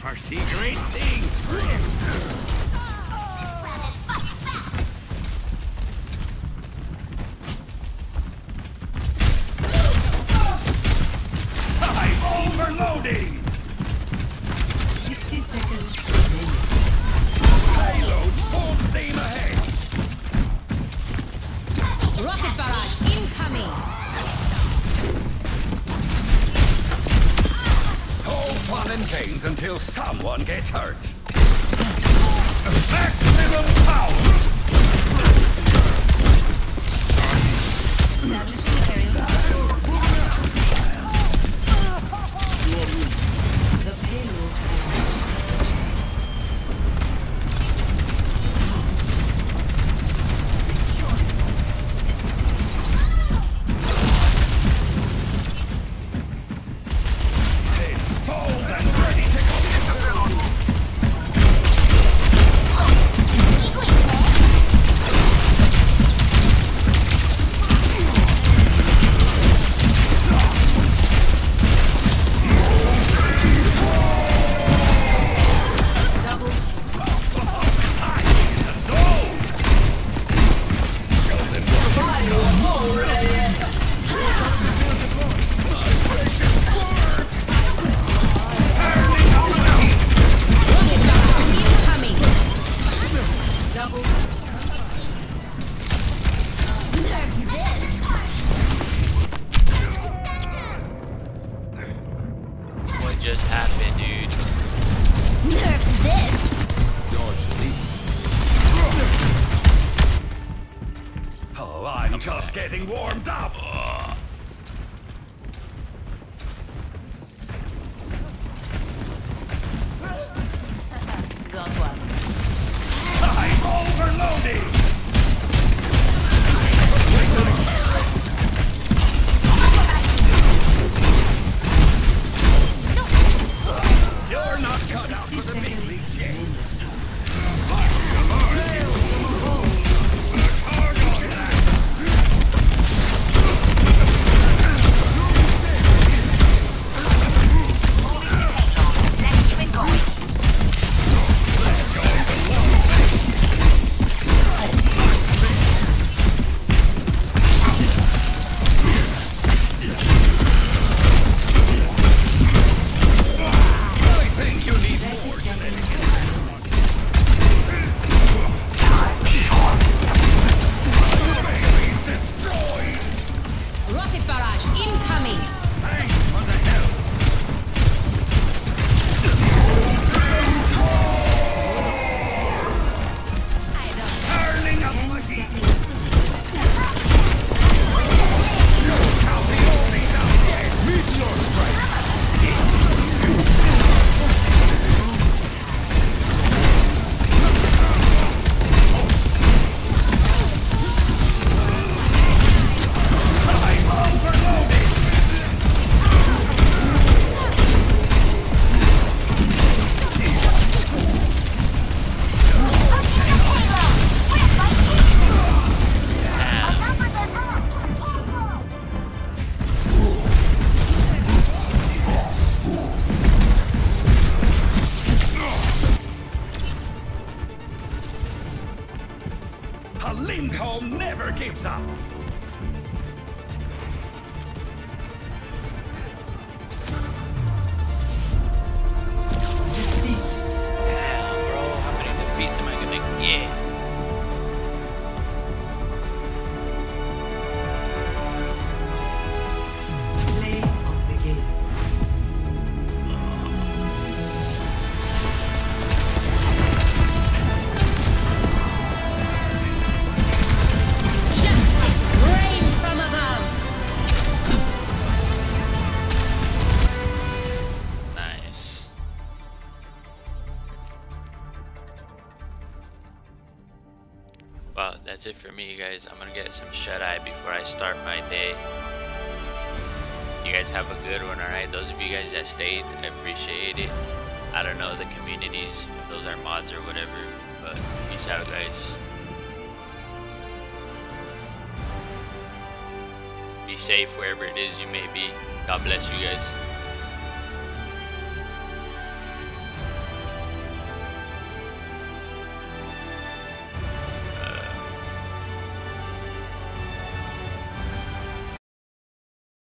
foresee great things for you. I'm overloading! sixty seconds remaining. Payloads full steam ahead! Rocket barrage incoming! All fun and games until someone gets hurt. Maximum power! What just happened, dude? Nerf this! Oh, I'm just getting warmed up! Good one. I'm overloading! You're not cut out for the big leagues yet. Rocket barrage incoming! Thanks for the help! Turning up my heat! Count the oldies out yet! Meteor strike! I'm overloading! A Lindholm never gives up! Damn, bro. How many defeats am I gonna get? Play of the game. Justice reigns from above! Nice. Well, that's it for me, you guys. I'm gonna get some shut-eye before I start my day. You guys have a good one, alright? Those of you guys that stayed, I appreciate it. I don't know the communities, if those are mods or whatever, but peace out, guys. Be safe wherever it is you may be. God bless you guys.